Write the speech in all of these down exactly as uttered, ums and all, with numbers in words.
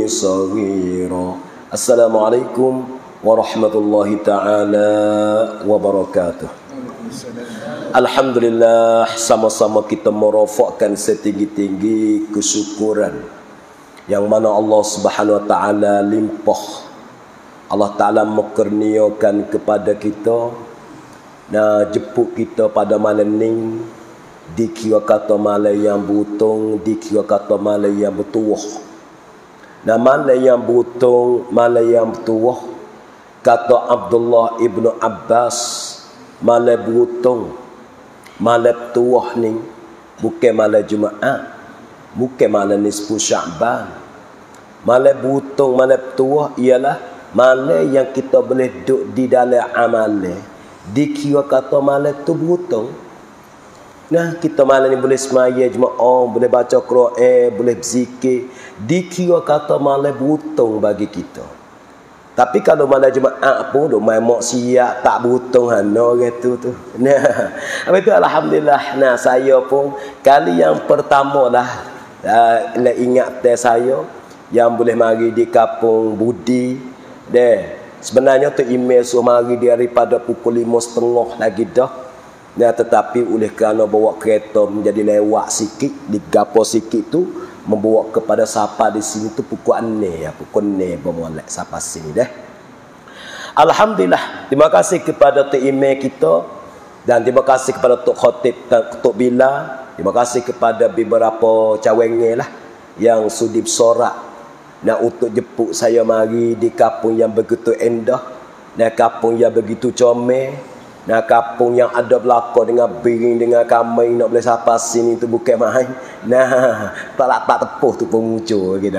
صغيرا. Assalamualaikum warahmatullahi ta'ala wabarakatuh. Alhamdulillah, sama-sama kita merofakkan setinggi-tinggi kesyukuran yang mana Allah Subhanahu wa taala limpah. Allah Taala mekurniakan kepada kita na jemput kita pada malam ni, dikira kata malam yang butung, dikira kata malam yang bertuah. Nah, malam yang butung, malam yang bertuah, kata Abdullah ibnu Abbas, malam butung, malam bertuah ni bukan malam Jumaat, bukan malam nisfu Sya'ban. Malam butung, malam bertuah ialah malam yang kita boleh duduk di dalam amalan, dikira kata malam tu butung. Nah, kita malam ni boleh semaya jemaah, boleh baca Quran, boleh berzikir, dikira kata malam butung bagi kita. Tapi kalau malam Jumaat pun duk main maksiat tak butung hana orang tu tu. Nah, apa itu alhamdulillah. Nah, saya pun kali yang pertama lah uh, ingat teh saya yang boleh mari di Kampung Budi. Deh, sebenarnya tu email suruh mari daripada pukul lima setengah lagi dah. Nah, tetapi oleh kerana bawa kereta menjadi lewat sikit, digapo sikit tu membawa kepada siapa di sini tu pukul enam ya, pukul enam bermolek siapa sini deh. Alhamdulillah, terima kasih kepada Tok Imam kita dan terima kasih kepada Tok Khatib dan Tok Bila. Terima kasih kepada beberapa cawangan lah yang sudi bersorak nak untuk jemput saya mari di kampung yang begitu indah, dan kampung yang begitu comel, nah, kampung yang ada belakang dengan biring, dengan kamai, nak boleh siapa sini tu bukan main. Nah, tak dapat tepuh tu pengucur gitu.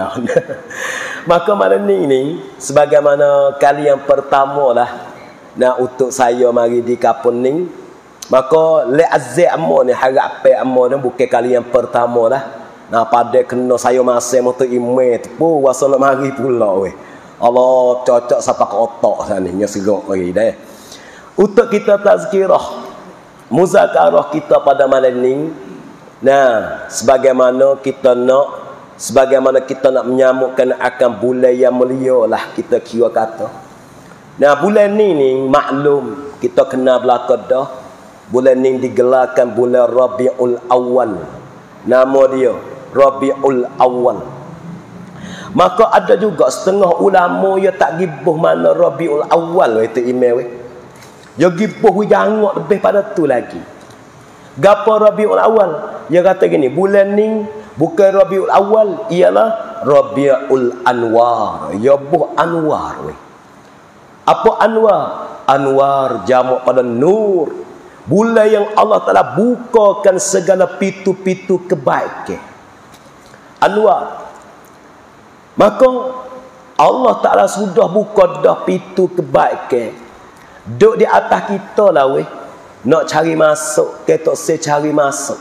Maka malam ni ni sebagaimana kali yang pertama lah nah untuk saya mari di kampung ni, maka le azza amo ni harap pe amo ni bukan kali yang pertama lah. Nah, pada kena saya masih moto email tu pun wasa nak mari pula weh. Allah cocok siapa ke otak sana nya serok lagi dah. Untuk kita tazkirah muzakarah kita pada malam ni, nah, sebagaimana kita nak, sebagaimana kita nak menyambutkan akan bulan yang mulia lah kita kira kata. Nah, bulan ni ni maklum kita kena belakang dah. Bulan ni digelarkan bulan Rabiul Awal. Nama dia Rabiul Awal. Maka ada juga setengah ulama yang tak gibuh mana Rabiul Awal itu email weh. Dia gibuh jangan lebih pada tu lagi. Gapo Rabiul Awal? Dia kata gini, bulan ni bukan Rabiul Awal, ialah Rabiul Anwar. Ya buh Anwar weh. Apa Anwar? Anwar jamak pada nur. Bulan yang Allah Taala bukakan segala pintu-pintu kebaikan. Anwar. Maka Allah Taala sudah buka dah pintu kebaikan. Duk di atas kita lah weh. Nak cari masuk, kita se cari masuk.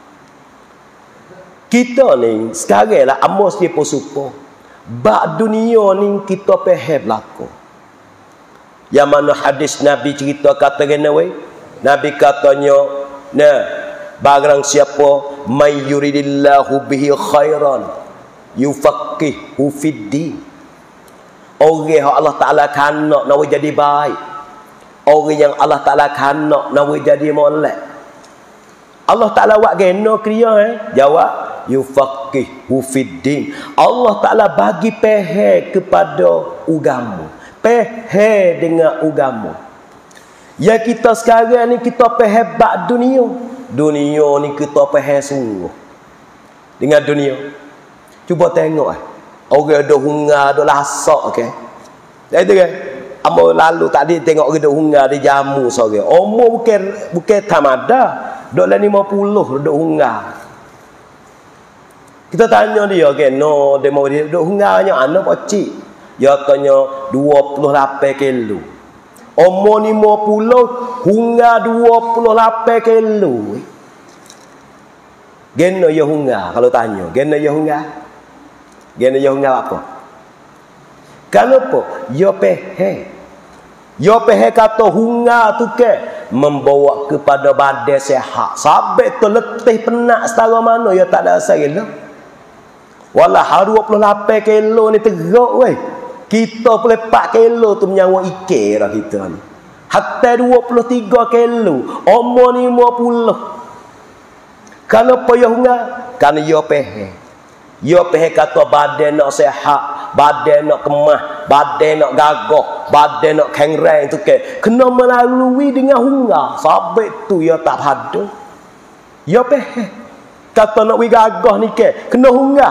Kita ni sekarang lah amos dia pun suka. Bak dunia ni kita faham belaka. Yang mana hadis Nabi cerita kata gini weh. Nabi katanya, nah, barang siapa may yuridillahu bihi khairan yufaqihu fid-din. Orang Allah Taala kanak nak jadi baik. Orang yang Allah Taala kanak nak jadi molek. Allah Taala buat geno kriya eh? Jawab yufaqihu fid-din. Allah Taala bagi faham kepada agama. Faham dengan agama. Ya kita sekarang ni kita faham bab dunia. Dunia ni kita faham sungguh. Dengan dunia. Cuba tengok eh. Orang ada hungar, ada lasak ke. Okay? Itu kan. Amo lalu tadi tengok orang ada hungar di jamu sore. Umur bukan bukan tamada. Dok lah lima puluh dok hungar. Kita tanya dia ke, okay? No, dia mau dia dok hungarnya ana pocik. Dia katanya dua puluh lapan kilo. Umur lima puluh, hungar dua puluh lapan kilo. Gena ya hungar kalau tanya. Gena ya hungar. Gena ya hungar apa? Kalau apa? Ya pehe. Ya pehe kata hungar tu ke membawa kepada badan sehat. Sampai tu letih penat setara mana ya tak ada asal gila. Walah dua puluh lapan kilo ni teruk weh. Kita boleh empat kilo tu menyawa ikan dah kita ni. Hatta dua puluh tiga kilo, umur lima puluh. Kalau payah enggak, kan yo pehe. Yo pehe kata badan nak sehat, badan nak kemah, badan nak gagah, badan nak kengren tu ke. Kena melalui dengan hungga. Sabit tu ya tak ada. Yo pehe. Kata nak wi gagah ni ke, kena hungga.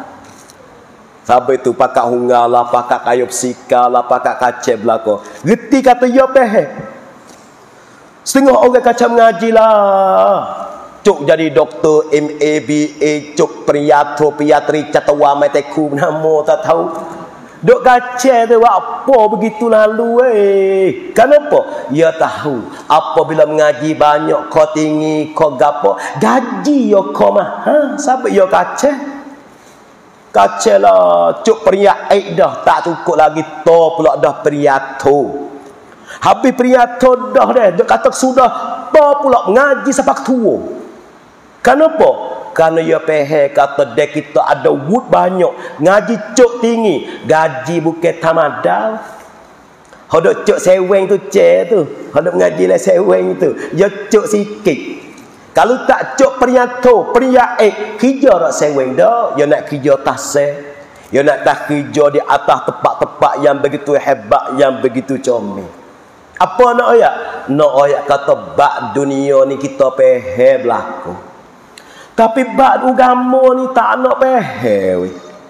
Sampai tu pakak hungga lah, pakak kayu psika lah, pakak kacau belakang. Reti kata ya pehe. Setengah orang kacau mengaji lah. Cuk jadi doktor, M A B A, cuk priatro, priatri, catawa, meteku, nama tak tahu. Dok kacau tu apa begitu lalu eh. Kenapa? Ya tahu. Apabila mengaji banyak, kau tinggi, kau gapo, gaji yo kau mah. Ha, sampai yo kacau. Kacau lah, cuk periak aik dah, tak cukup lagi to pula dah periato. Habis periato dah dah, dia kata sudah to pula ngaji sampai tua. Kenapa? Kerana ia pehe kata dek kita ada wud banyak, ngaji cuk tinggi, gaji bukan tamadal. Hodok cuk seweng tu ce tu, hodok ngaji lah seweng tu, dia cuk sikit. Kalau tak cuk periato, periak eh, kerja tak seweng dah. Dia nak kerja taseh. Dia nak tak kerja di atas tempat-tempat yang begitu hebat, yang begitu comel. Apa nak ayat? Nak ayat kata bak dunia ni kita pehe berlaku. Tapi bak agama ni tak nak pehe.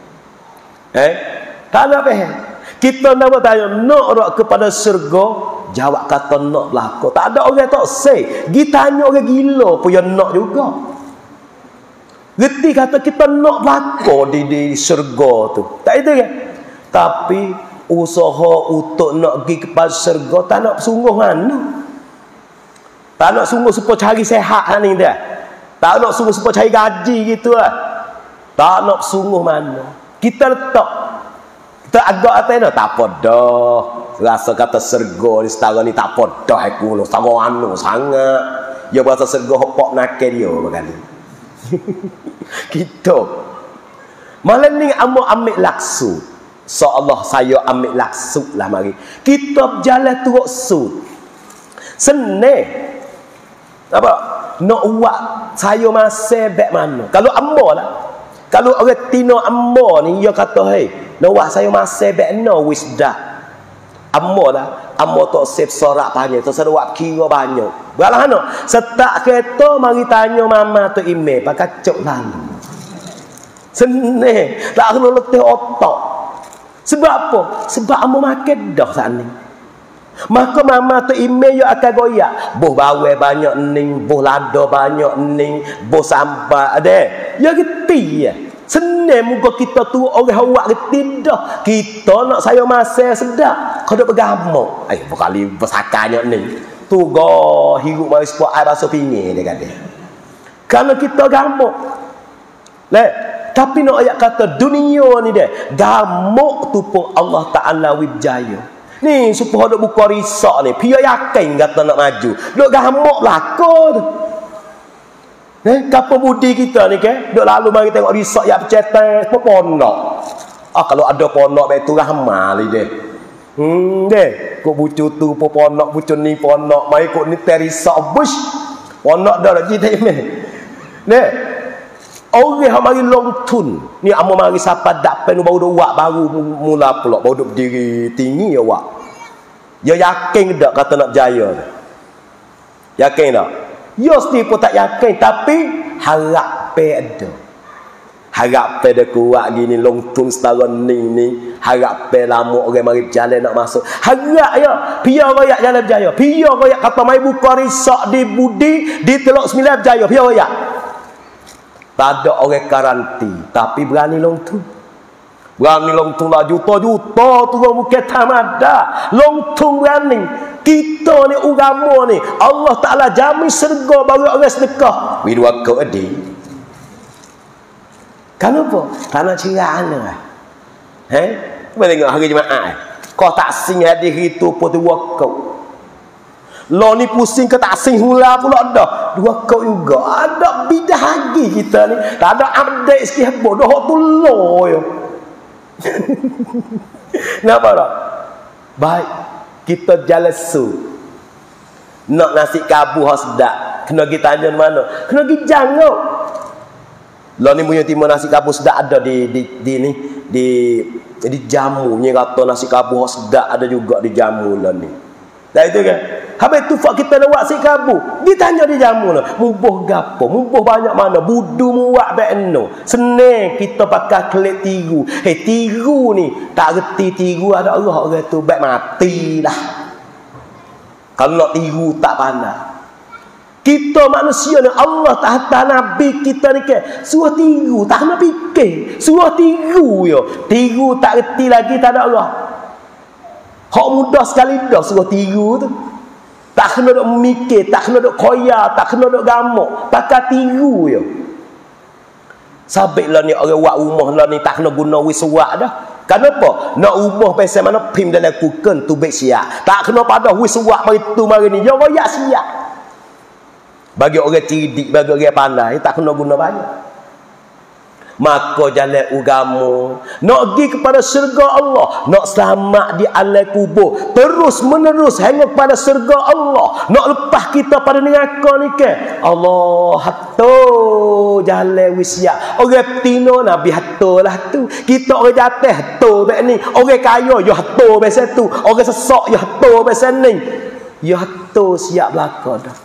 Eh? Tak nak pehe. Kita nak bertanya, nak rak kepada syurga? Jawab kata nak berlaku. Tak ada orang tak say. Kita tanya orang gila pun yang nak juga. Reti kata kita nak berlaku di, di syurga tu. Tak itu kan? Tapi usaha untuk nak pergi kepada syurga tak nak sungguh mana. Tak nak sungguh supaya cari sehat ni dia. Tak nak sungguh supaya cari gaji gitu lah. Tak nak sungguh mana. Kita letak. Kita agak atas ni tak apa dah. Rasa kata serga ni setara ni tak apa dah aku lu setara anu sangat. Dia berasa serga hopok nakal dia berkali. Kita malam ni amo ambil laksu. Seolah saya ambil laksu lah mari. Kita berjalan teruk sud. Senang. Apa? Nak buat saya masih baik mana. Kalau amo lah. Kalau orang tino amo ni dia kata hey, nak buat saya masih baik no wisda. Amo lah, amo tok sip sorak banyak, tok seruak kira banyak. Balah ano, setak kereta mari tanya mama tu email, pakai cok lalu. Senang, tak kena letih otak. Sebab apa? Sebab amo makan dah saat ni. Maka mama tu email yo akan goyak. Boh bawe banyak ning, boh lada banyak ning, boh sambar ada. Ya geti ya. Senang muka kita tu orang awak geti dah. Kita nak saya masa sedap. Kau dak bergamuk. Ai berkali bersakanya ni. Tu go hirup mari sepok air basuh pinggir dia kata. Kalau kita gamuk. Leh, tapi nak ayat kata dunia ni dia, gamuk tu pun Allah Taala wijaya. Ni supaya dok buka risak ni, pia yakin kata nak maju. Dok gamuk belaka tu. Eh, kapan budi kita ni ke? Dok lalu mari tengok risak yang bercetak apa pondok. Ah kalau ada pondok baik tu rahmal dia. Hmm deh, kok bucu tu po pondok bucu ni pondok, mai kok ni terisak bush. Pondok dah lagi tak meh. Deh. Orang yang mari long tun. Ni amo mari siapa dak pen baru dok wak baru mula pula baru dok berdiri tinggi ya wak. Ya yakin dak kata nak berjaya. Yakin tak? Ya sendiri pun tak yakin. Tapi harap pe ada. Harap pe dia kuat gini longtung setara ni ni. Harap pe lama orang mari berjalan nak masuk. Harap ya. Pia royak jalan berjaya. Pia royak kata mai buka risak di Budi. Di Teluk Sembilan berjaya. Pia royak. Tak ada orang garanti. Tapi berani longtung. Berani longtung lah juta-juta tu orang bukan tamada. Longtung berani. Kita ni agama ni Allah Taala jamin syurga bagi orang sedekah. Wi dua kau adi. Kenapa? Karena cerana. Eh? Cuba tengok hari Jumaat. Kau tak sing hadis itu pun dua kau. Lo ni pusing ke tak sing hula pula dah. Dua kau juga. Ada bidah lagi kita ni. Tak ada update sikit apa. Dah tu lo yo. Kenapa tak? Baik. Kita jalan su. Nak nasi kabu hak sedap. Kena pergi tanya mana? Kena pergi jangok. Lo ni punya timur nasi kabu sedap ada di di di ni di di jamu. Ni kata nasi kabu hak sedap ada juga di jamu lo ni. Dah itu kan. Habis tu fak kita nak buat si kabu. Ditanya di jamu lah. Mubuh gapo? Mubuh banyak mana? Budu muak bekno. Senang kita pakai kelik tiru. Hei tiru ni. Tak reti tiru ada Allah orang tu. Baik mati dah. Kalau nak tiru tak pandai. Kita manusia ni Allah tak hantar Nabi kita ni ke. Suruh tiru. Tak kena fikir. Suruh tiru yo. Tiru tak reti lagi tak ada Allah. Hak mudah sekali dah suruh tiru tu. Tak kena duk mikir, tak kena duk koya, tak kena duk gamuk. Pakai tiru je. Sabit lah ni orang buat rumah lah ni tak kena guna wiswak dah. Kenapa? Nak rumah pasal mana pim dalam kuken tu baik siap. Tak kena pada wiswak mari tu mari ni. Yang royak siap. Bagi orang cerdik, bagi orang pandai, tak kena guna banyak. Maka jalan agama nak pergi kepada syurga Allah, nak selamat di alam kubur, terus menerus hanya kepada syurga Allah, nak lepas kita pada neraka ni ke Allah hato jalan wisya. Orang tino Nabi hato lah tu. Kita orang jatuh hato bek ni. Orang kaya yo hato biasa tu. Orang sesak yo hato biasa ni. Yo hato siap belaka dah.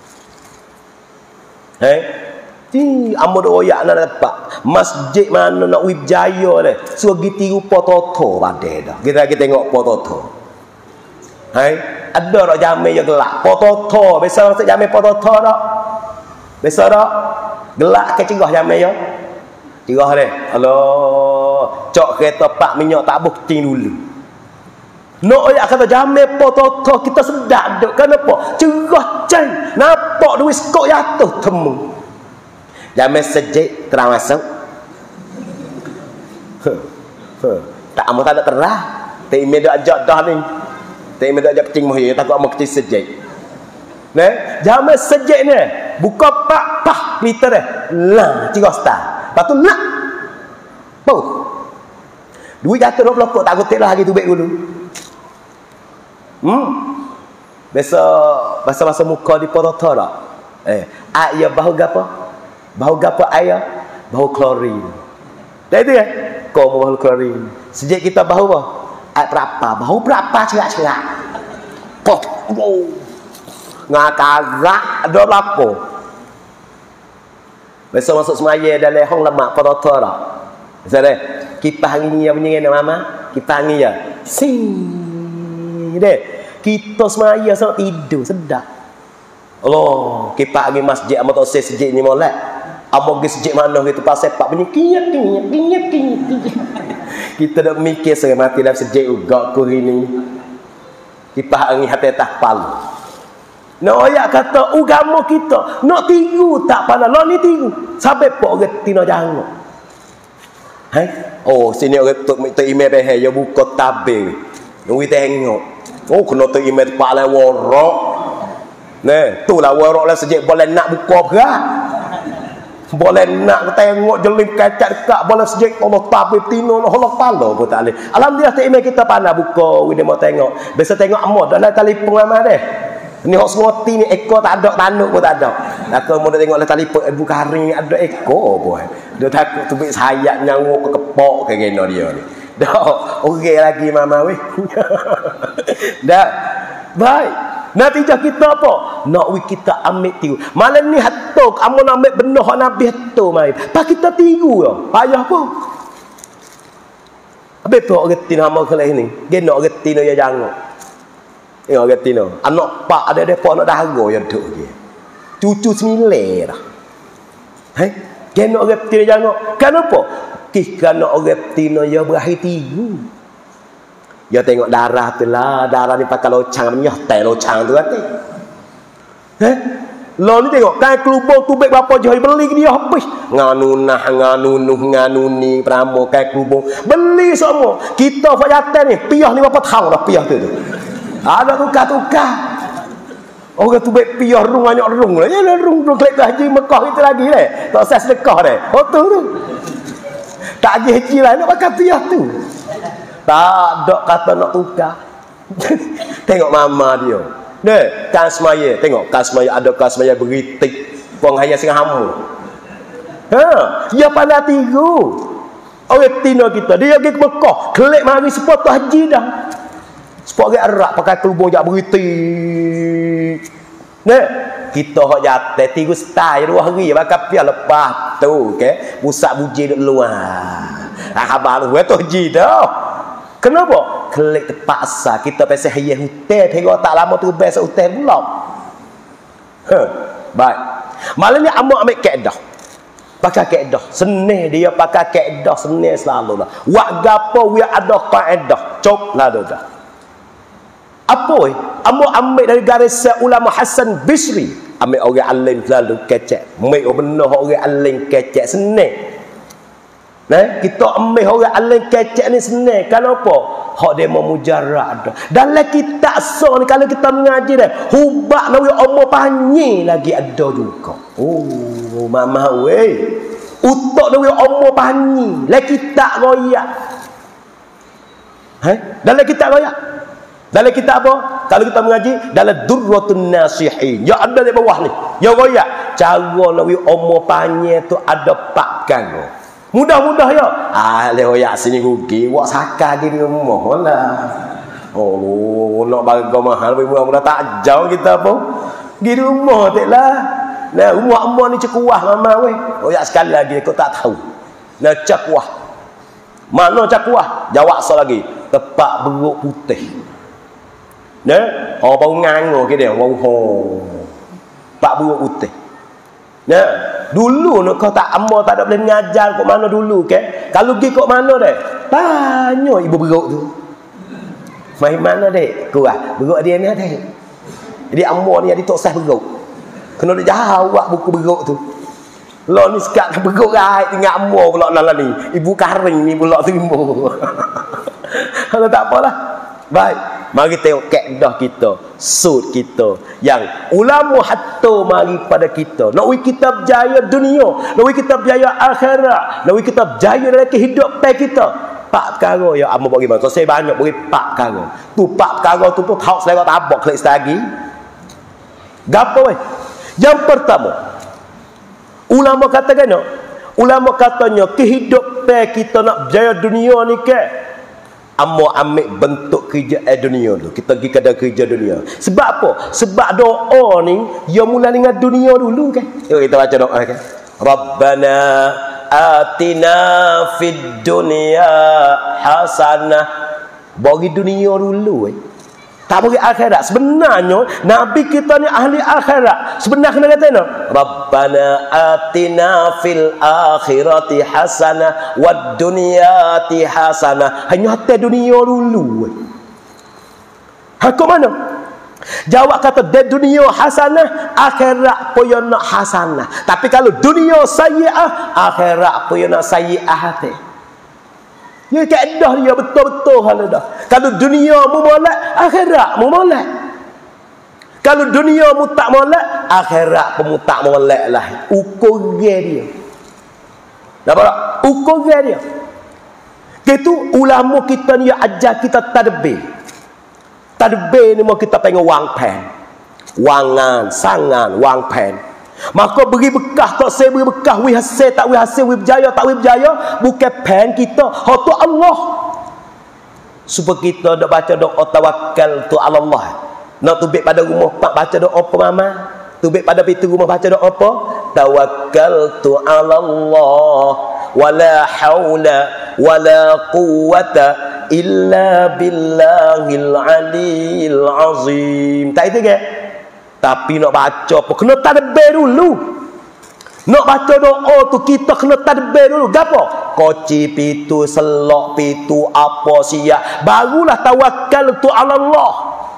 Eh Ti amo do oyak nak dapat masjid mana nak Wijaya le. Suruh pergi tiru pototo pade dah. Kita kita tengok pototo. Hai, ada dak jamai je gelak pototo. Biasa orang jamai pototo dak. Biasa dak gelak ke cerah jamai je. Cerah le. Allah, cok kereta pak minyak tak bukti dulu. Nak oyak kata jamai pototo kita sedap duk. Kenapa? Cerah cai. Nampak duit skok jatuh temu. Jamai sejik terang masuk. Huh. Huh. Tak amat tak ada terah. Tak ime dak ajak dah ni. Tak ime dak ajak kecing moh ya takut amat kecing sejik. Nah, jamai sejik ni buka pak pah liter dah. Lah, tiga star. Lepas tu nak. Puh. Duit jatuh dua puluh kok tak gotek lah lagi tu baik dulu. Hmm. Biasa bahasa-bahasa muka di pototo dak. Eh, ayah bahu gapo? Bau gapo ayah? Bau klorin. Dah itu kan? Kau mau bau klorin. Sejak kita bau apa? Air berapa? Bau berapa cerak-cerak? Kok? Wow. Ngakagak ada berapa? Besok masuk semaya dalam hong lemak pototo dah. Misalnya, kipas angin ni yang punya nama mama? Kipas angin ya. Sing. Deh. Kita semaya sangat tidur sedap. Allah, kipas angin masjid amat oseh sejak ni molek. Amo pergi sejak mana gitu pas sepak bunyi kinyat kinyat kinyat kinyat. Kita dak mikir saya mati dalam sejak juga ku ini. Kipas angin hati tak palu. Nak oyak kata agama kita nak tiru tak pandai. Lo ni tiru. Sampai pok orang tino jangan. Hai? Oh, sini orang tok minta email behai yo buka tabir. Nunggu tengok. Oh, kena tu email pala worok. Nah, tu lah worok lah sejak boleh nak buka berat. Boleh nak tengok jelim kacat dekat boleh sejak Allah tabib tino Allah pala pun tak boleh. Alhamdulillah tak email kita pandai buka we mau tengok. Biasa tengok amod dalam telefon ramai deh. Ni hok semoti ni ekor tak ada tanduk pun tak ada. Aku mau tengok dalam telefon Ibu Karing ada ekor boy. Dia takut tubik sayap nyawa ke kepok ke geno dia ni. Dah okey lagi mama weh. Dah. Baik. Natijah kita apa? Nak we kita ambil tiru. Malam ni hatuk amun ambil benar hak Nabi hatuk mai. Pak kita tiru yo. Payah apa? Habis tu orang tino hama kelih ni. Dia nak orang tino ya jangan. Eh orang tino. Anak pak ada depa nak dahaga ya duk dia. Cucu semile dah. Hai? Dia nak orang tino jangan. Kenapa? Kih nak orang tino ya berakhir tiru. Ya tengok darah tu lah. Darah ni pakai locang. Nyotai locang tu hati. Eh? Lo ni tengok. Kan kelubung tu baik berapa jahil beli dia habis. Nganunah, nganunuh, nganuni. Peramo kan kelubung. Beli semua. Kita fayatan ni. Piah ni berapa tahun dah piah tu tu. Ada tukar-tukar. Orang tu baik piyah rung banyak rung lah. Ya lah rung rung klik haji Mekah itu lagi dah. Tak usah sedekah dah. Hotel tu. Tak pergi haji lah nak pakai piyah tu. Tak ada kata nak tukar. Tengok mama dia. Deh, kan semaya. Tengok kan semaya ada kan semaya beritik. Puang haya sing hamu. Ha, dia pandai tiru. Orang Tino kita dia pergi ke Mekah, klik mari sepotong haji dah. Sepotong Arab pakai kelubung jak beritik. Nah, kita hok jatuh tiga style dua hari pakai piah lepas tu ke pusat buji duk luar. Ah khabar lu tu haji dah. Kenapa? Klik terpaksa kita pasal hayah hotel tengok tak lama tu best hotel pula. Ha, baik. Malam ni amu ambil kaedah. Pakai kaedah. Senih dia pakai kaedah senih selalu lah. Wak gapo we ada kaedah. Cop lah dah. Apa eh? Amu ambil dari garis ulama Hasan Bisri. Ambil orang alim selalu kecek. Ambil benar orang alim kecek senih. Nah, kita ambil orang alim kecek ni senang. Kenapa? Hak dia memujarrad. Dalam kitab so ni kalau kita mengaji dah, hubak nawi omo panyi lagi ada juga. Oh, mama weh. Utok nawi omo panyi, la kitab royak. Hai? Dalam kitab royak. Dalam kitab apa? Kalau kita mengaji dalam Durratun Nasihin. Ya ada di bawah ni. Ya royak. Cara nawi omo panyi tu ada pak kan. Mudah-mudah ya. Ah, lehoyak sini rugi. Wak saka di rumah lah. Oh, nak barang mahal. Mudah-mudah tak jauh kita apa. Di rumah tak lah. Nah, rumah rumah ni cekuah mama weh. Oh, ya sekali lagi kau tak tahu. Nah, cekuah. Mana cekuah? Jawab so lagi. Tepak beruk putih. Nah, oh bau ngango ke dia. Bau ho. Pak beruk putih. Nah, dulu nak kau tak amo tak ada boleh mengajar kok mana dulu ke? Kalau pergi kok mana deh? Tanya ibu beruk tu. Mai mana dek? Kuah. Beruk dia ni dek. Jadi amo ni ada tok sah beruk. Kena dia jawab buku beruk tu. Lo ni sekat beruk rai tinggal amo pula lah ni. Ibu karing ni pula timur. Kalau tak apalah. Baik. Mari tengok kaedah kita, sud kita yang ulama hatta mari pada kita. Nak we kita berjaya dunia, nak we kita berjaya akhirat, nak we kita berjaya dalam kehidupan kita. Pak perkara ya amo bagi mana? Saya banyak bagi pak perkara. Tu pak perkara tu pun tahu selera tabak klik lagi. Gapo weh? Yang pertama, ulama katakan, ulama katanya kehidupan kita nak berjaya dunia ni ke amo ambil bentuk kerja eh, dunia tu. Kita pergi ke kerja dunia. Sebab apa? Sebab doa ni dia mula dengan dunia dulu kan. Yuk kita baca doa kan. Rabbana atina fid dunya hasanah. Bagi dunia dulu eh. Tak bagi akhirat. Sebenarnya Nabi kita ni ahli akhirat. Sebenarnya kena kata ni Rabbana atina fil akhirati hasanah wad dunyati hasanah. Hanya hati dunia dulu. Ha kok mana? Jawab kata di dunia hasanah, akhirat pun yang nak hasanah. Tapi kalau dunia sayyi'ah, akhirat pun yang nak sayyi'ah hati. Ya kaedah dia betul-betul hal dah. Kalau dunia mu molek, akhirat mu molek. Kalau dunia mu tak molek, akhirat pun mu tak molek lah. Ukur dia. Nampak? Ukur dia. Itu ulama kita ni ajar kita tadbir. Tadbir ni mau kita pengen wang pen. Wangan, sangan, wang pen. Maka beri bekah tak saya beri bekah wi hasil tak wi hasil wi berjaya tak wi berjaya bukan pen kita hak tu Allah. Supaya kita dak baca doa tawakkal tu Allah. Nak tubik pada rumah pak baca doa apa mama? Tubik pada pintu rumah baca doa apa? Tawakkaltu ala Allah wala haula wala quwwata illa billahil aliyil azim. Tak itu ke? Tapi nak baca apa? Kena tadbir dulu. Nak baca doa tu kita kena tadbir dulu. Gapo? Koci pitu, selok pitu, apa siap. Barulah tawakal tu ala Allah.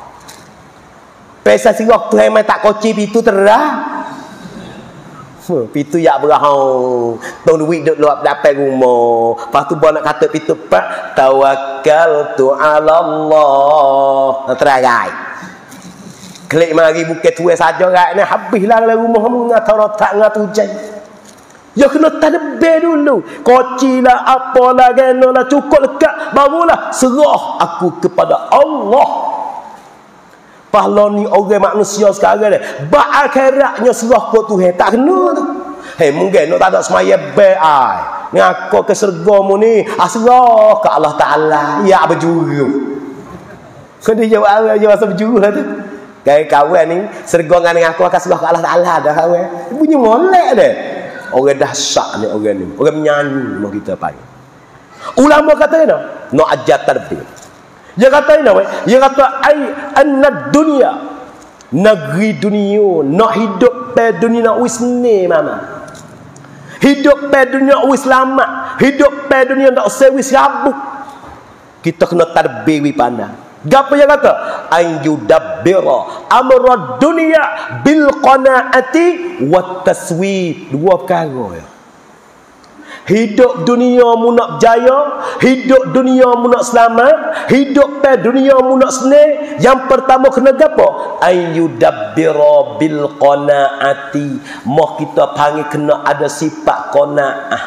Pesa sirah tu memang tak koci pitu terah. Pitu yak berahau. Tong duit duk luap dapat rumah. Lepas tu buat nak kata pitu pak. Tawakal tu ala Allah. Nak teragai. Klik mari bukan tuai saja rat ni habislah dalam rumah ngata rotak ngata hujan. Ya kena tadbir dulu. Kocilah apalah genolah cukup lekat barulah serah aku kepada Allah. Pahala ni orang manusia sekarang ni ba akhiratnya serah ke Tuhan tak kena tu. Hei mungkin nak tak ada semaya bai. Ngaku ke syurga mu ni asrah ke Allah Taala ya berjuru. Kena jawab awal je masa berjuru lah tu. Kayak kawan ni syurga dengan aku akan serah ke Allah Taala dah kawan. Bunyi molek dah. Orang dahsyat ni orang ni. Orang menyanyi mau kita panggil. Ulama kata kena nak ajar tadbir. Dia kata ini, dia kata ai annad dunia, negeri dunia, nak hidup pada dunia nak wisni mama. Hidup pada dunia nak wis lama, hidup pada dunia nak sewis rabuk. Kita kena tadbir pandang. Gapo dia kata? An yudabbira amra dunia bil qanaati wat taswid. Dua perkara ya. Hidup dunia mu nak berjaya, hidup dunia mu nak selamat, hidup pada dunia mu nak senang. Yang pertama kena gapo? Ayyudabbira bil qanaati. Moh kita panggil kena ada sifat qanaah.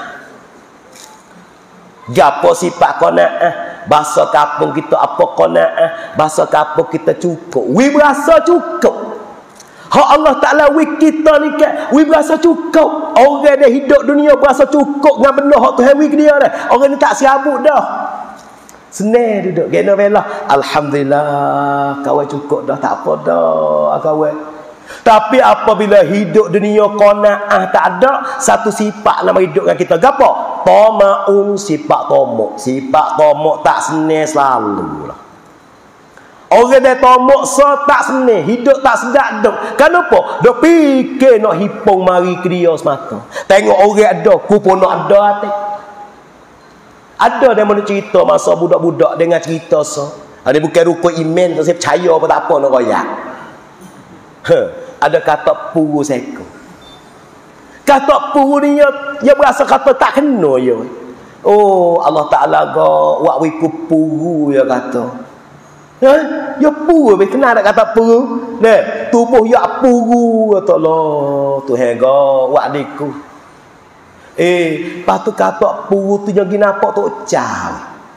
Gapo sifat qanaah? Bahasa kampung kita apa qanaah? Bahasa kampung kita cukup. We berasa cukup. Hak Allah Ta'ala wik kita ni kan, we berasa cukup. Orang dia hidup dunia berasa cukup dengan benda hak Tuhan wik dia dah. Orang ni tak serabut dah. Senang duduk. Kena belah. Alhamdulillah. Kawan cukup dah. Tak apa dah. Kawan. Tapi apabila hidup dunia qanaah tak ada, satu sifat nama hidup dengan kita. Apa? Toma'un sifat tomok. Sifat tomok tak senang selalu lah. Orang dia tomok so tak senang, hidup tak sedap duk. Kenapa? Dok fikir nak hipung mari ke dia semata. Tengok orang ada, ku pun nak ada hati. Ada dia mana cerita masa budak-budak dengan cerita so. Ini bukan rukun iman tu saya percaya apa tak apa nak royak. Ha, ada kata puru seko. Kata puru ni dia, dia berasa kata tak kena ya. Oh, Allah Taala go wak wiku puru ya kata. Ya, ya puru be kenal tak kata puru. Nah, tubuh ya puru kata Allah. Tuhan go wak diku. Eh, patu kata puru tu jangan nampak tok caw.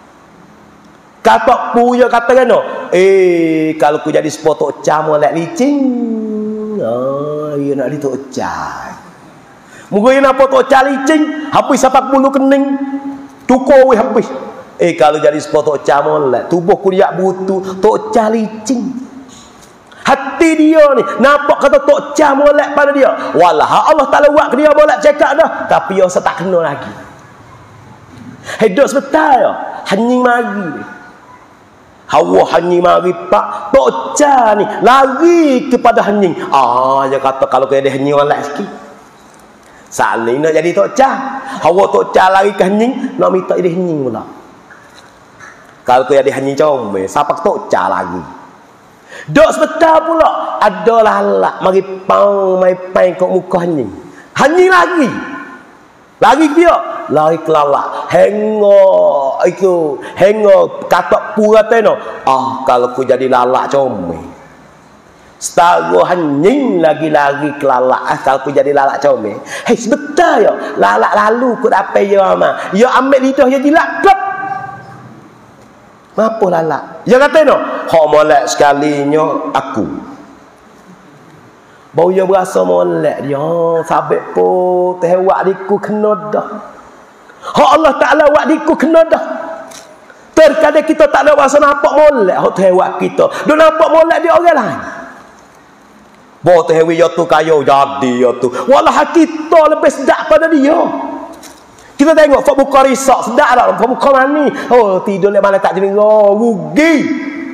Kata puru ya kata kan eh, kalau ku jadi spot tok caw molek licin. Oh, ya nak di tok caw. Mugo ya nampak tok caw licin, habis sapak bulu kening. Cukup we habis. Eh kalau jadi spot tok cah molek, tubuh ku dia butuh tok cah licin. Hati dia ni nampak kata tok cah molek pada dia. Walah Allah Taala buat ke dia molek cekak dah, tapi dia tak kena lagi. Hidup sebentar ya, hening mari. Hawa hening mari pak tok cah ni lari kepada hening. Ah dia kata kalau kena dia hening molek sikit. Saling nak jadi tok cah. Hawa tok cah lari ke hening, nak minta dia hening pula. Kalau tu ada hanya comel, siapa tok cah lagi. Dok sebentar pula ada lalak mari pau mai pai kok muka hanying. Hanying lagi. Lagi dia, lari ke lalak. Hengo itu, hengo katak pura teno. Ah, kalau ku jadi lalak comel. Setara hanying lagi lari ke lalak. Ah, kalau ku jadi lalak comel. Hei, sebentar ya. Lalak lalu ku dapat ya ama. Ya ambil lidah ya jilat klop. Apa lalak? Dia kata no, hak molek sekalinya aku. Bau dia berasa molek dia, sabit po teh wak diku kena dah. Hak Allah Taala wak diku kena dah. Terkadang kita tak ada rasa nampak molek hak teh wak kita. Dia nampak molek dia orang lain. Bau teh wi yo tu kayo jadi yo tu. Walah kita lebih sedap pada dia. Kita tengok fak buka risak sedap tak fak buka mani. Oh tidur lek mana tak jadi oh, rugi.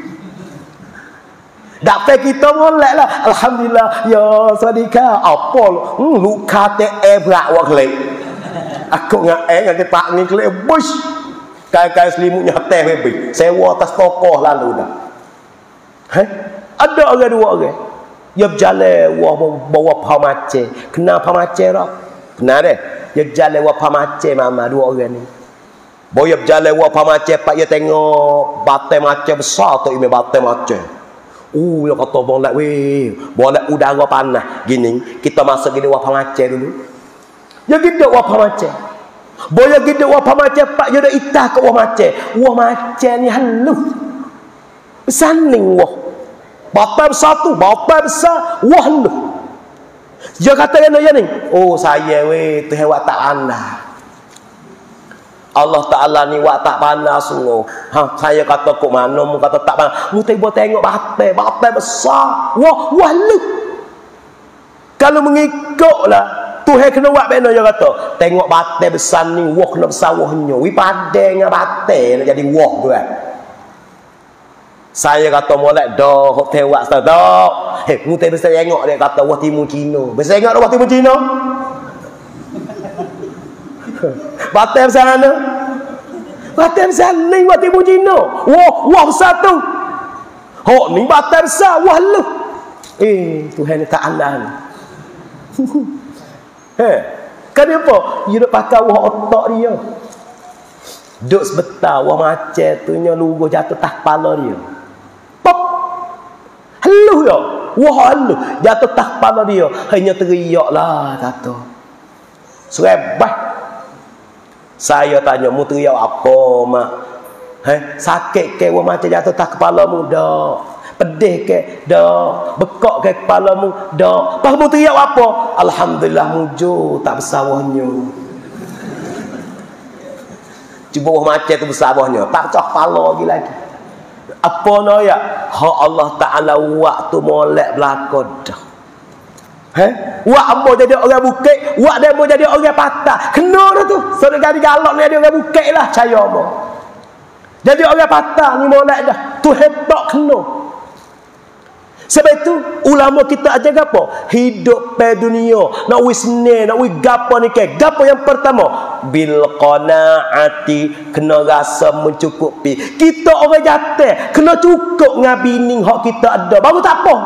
Dapat kita molek lah. Alhamdulillah ya sadika apa hmm luka te e berak wak lek. Aku ngak eh ngak tak ni kelek bus. Kai-kai selimutnya teh bebe. Sewa atas tokoh lalu dah. Heh? Ada orang dua orang. Dia berjalan wah bawa pamace. Kenapa pamace rak? Kenal deh. Dia berjalan wah pamace mama dua orang ni. Boya berjalan wah pamace pak dia tengok batai macam besar tu ime batai macam. Uh, yang kata bolak weh, bolak udara panas gini. Kita masuk gini wapah macam dulu. Ya gitu wapah macam. Boya gitu wapah macam pak yo dak itah ke wapah macam. Wapah macam ni halus. Besaning wah. Bapak besar tu, bapak besar, wah halus. Dia kata yang ni, oh saya weh tu hewan tak pandai. Allah Ta'ala ni wak tak pandai sungguh. Ha, saya kata kok mana, mu kata tak pandai. Mu tiba tengok batai, batai besar. Wah, wah lu. Kalau mengikutlah, Tuhan kena buat benda dia kata. Tengok batai besar ni, wah kena besar wahnya. Wi padai dengan batai nak jadi wah tu kan. Saya kata molek dah, hok tewak satu dah. Hei, mu tiba tengok dia kata wah timur Cina. Bisa tengok dah wah timur Cina. Batai besar mana? Batai besar ni batai timur Cina. Wah, wah besar tu. Hok ni batai besar, wah lu. Eh, Tuhan Ta'ala ni. Heh, kenapa? Dia duk pakai wah otak dia. Duk sebentar wah macam tu nya lugu jatuh tak kepala dia. Pop. Halu dia. Wah halu jatuh tak kepala dia. Hanya teriaklah kata. Serebah. Saya tanya, mu teriak apa mak? Heh, sakit ke wah macam jatuh tak kepala mu dak? Pedih ke dak? Bekak ke kepala mu dak? Pas mu teriak apa? Alhamdulillah mujur tak besar wahnya. Cuba wah macam tu besar wahnya, tak pecah kepala lagi lagi. Apa nak ya? Ha Allah Taala waktu molek belaka dah. Heh, wak ambo jadi orang bukit, wak dia mau jadi orang patah. Kena dah tu. Saudara galak ni dia orang bukit lah, percaya ambo. Jadi orang patah ni molek dah. Tu hebat kena. Sebab itu ulama kita ajar apa? Hidup pe dunia, nak wis ne, nak wis gapo ni ke? Gapo yang pertama? Bil qanaati, kena rasa mencukupi. Kita orang jatuh, kena cukup dengan bini hak kita ada. Baru tak apa.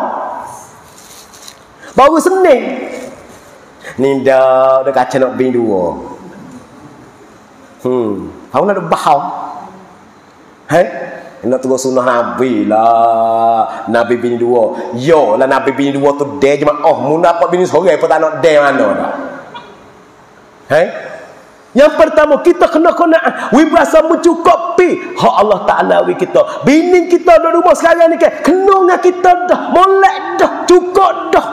Baru senang. Ni dah dah kaca nak bini dua. Hmm, kau nak bahau. Hei, nak terus sunnah Nabi lah. Nabi bini dua. Yo lah Nabi bini dua tu dia je mak. Oh, mu dapat bini seorang pun tak nak dia mana dah. Hei? Yang pertama kita kena qanaah. We berasa mencukupi hak Allah Taala we kita. Bini kita ada rumah sekarang ni ke? Kena dengan kita dah. Molek dah, cukup dah.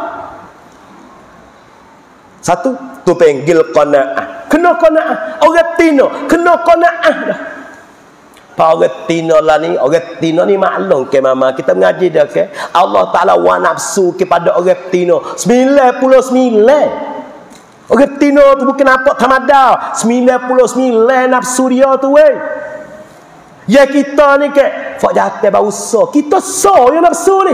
Satu, tu panggil qanaah. Kena qanaah. Orang Tino kena qanaah dah. Pa orang Tino lah ni, orang Tino ni maklum ke mama kita mengaji dah ke. Allah Taala wa nafsu kepada orang Tino sembilan puluh sembilan. Orang Tino tu bukan apa tamada. sembilan puluh sembilan nafsu dia tu weh. Ya kita ni ke, fak jatuh bau so. Kita so yang nafsu ni.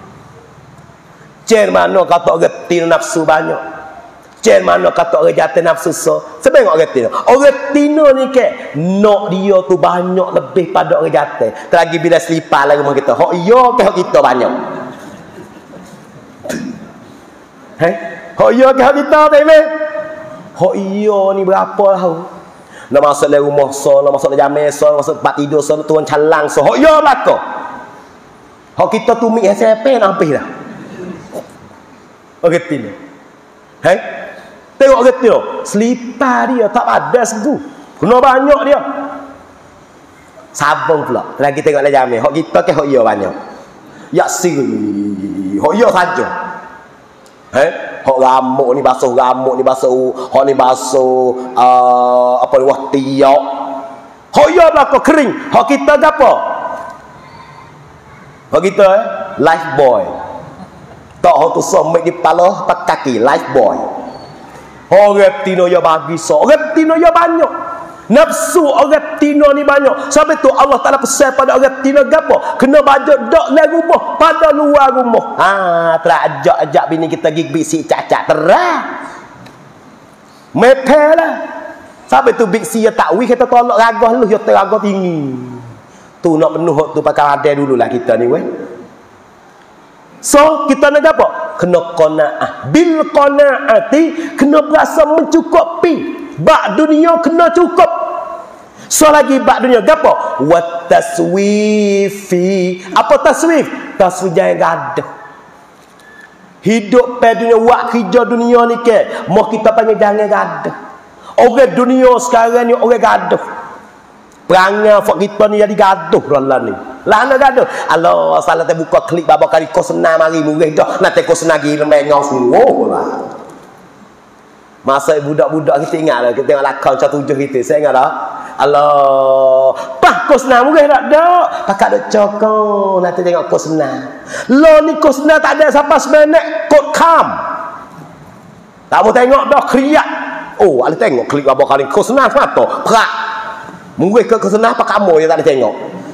Cer mana kata orang Tino nafsu banyak. Cer mana kata orang jatuh nafsu so. Sebab orang Tino. Orang Tino ni ke, nak dia tu banyak lebih pada orang jatuh. Terlagi bila selipar lah rumah kita. Hak iya ke hak kita banyak? Hei? Hak iya ke hak kita tak boleh? Hak iya ni berapa tahu? Nak masuk dalam rumah so, nak masuk dalam jamai so, nak masuk tempat tidur so, tuan calang so. Hak iya belaka. Hak kita tu mik S P nak habis dah. Orang Tino. Hei? Tengok orang Tino. Selipar dia tak ada segu. Kena banyak dia. Sabung pula. Lagi tengok dalam jamai. Hak kita ke hak iya banyak. Ya siri. Hak iya saja. Hei? Hak ramuk ni basuh ramuk ni basuh. Hak ni basuh uh, apa ni wah tiok. Hak iya belaka kering. Hak kita ke apa? Hak kita eh life boy. Tak hak tu somik di kepala tak kaki life boy. Orang Tino ya bagi so. Orang Tino ya banyak. Nafsu orang Tino ni banyak. Sampai tu Allah Taala pesan pada orang Tino gapo? Kena bajak dak dalam rumah, pada luar rumah. Ha, terajak-ajak bini kita gig bisi cacat terah. Mepelah. Sampai tu biksi ya takwi kita tolak ragah lu ya teragah tinggi. Tu nak penuh tu pakai ada dululah kita ni weh. So kita nak apa? Kena qanaah. Bil qanaati, kena berasa mencukupi. Bak dunia kena cukup. So lagi bak dunia gapo? Wat taswifi. Apa taswif? kita sujai gaduh. Hidup pada dunia, wak kerja dunia ni ke, mau kita panggil jangan gaduh. Orang dunia sekarang ni orang gaduh. Perangai fak kita ni jadi gaduh lah ni. Lah nak gaduh. Allah salah tak buka klik baba kali kau senang mari murih dah. Nak kau senang gila mengau semua lah. Masa budak-budak kita ingat lah, kita tengok lakon macam tujuh kita. Saya ingat tak? Allah, pah kau senang murih tak dak? Pakak dak cokong, nanti tengok kau senang. Lo ni kau senang tak ada siapa sebenarnya kod kam. Tak mau tengok dah kriak. Oh, ada tengok klik baba kali kau senang mata. Perak. Murih ke kau senang apa kamu yang tak ada tengok?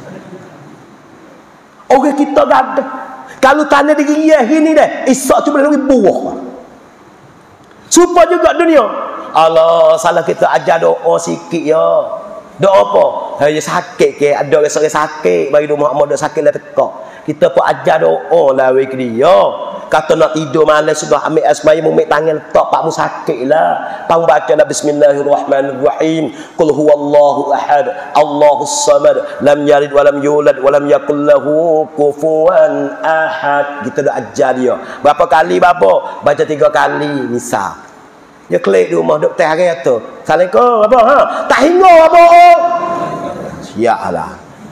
Orang kita gaduh. Kalau tanya diri ini deh, esok cuma lagi buah. Supaya juga dunia. Allah, salah kita ajar doa sikit ya. Doa apa? Hanya sakit ke, ada orang sakit, bagi rumah Muhammad sakit lah tekak. Kita pun ajar doa lah wei dia. Kata nak tidur malam sudah ambil asmaya mumik tangan letak pakmu sakit lah. Pang baca lah bismillahirrahmanirrahim. Qul huwallahu ahad, Allahus samad, lam yalid walam yulad walam yakul lahu kufuwan ahad. Kita dah ajar dia. Berapa kali bapa? Baca tiga kali misal. Dia klik di rumah duk teh hari tu. Assalamualaikum apa ha? Tak hingga apa oh. Siaplah.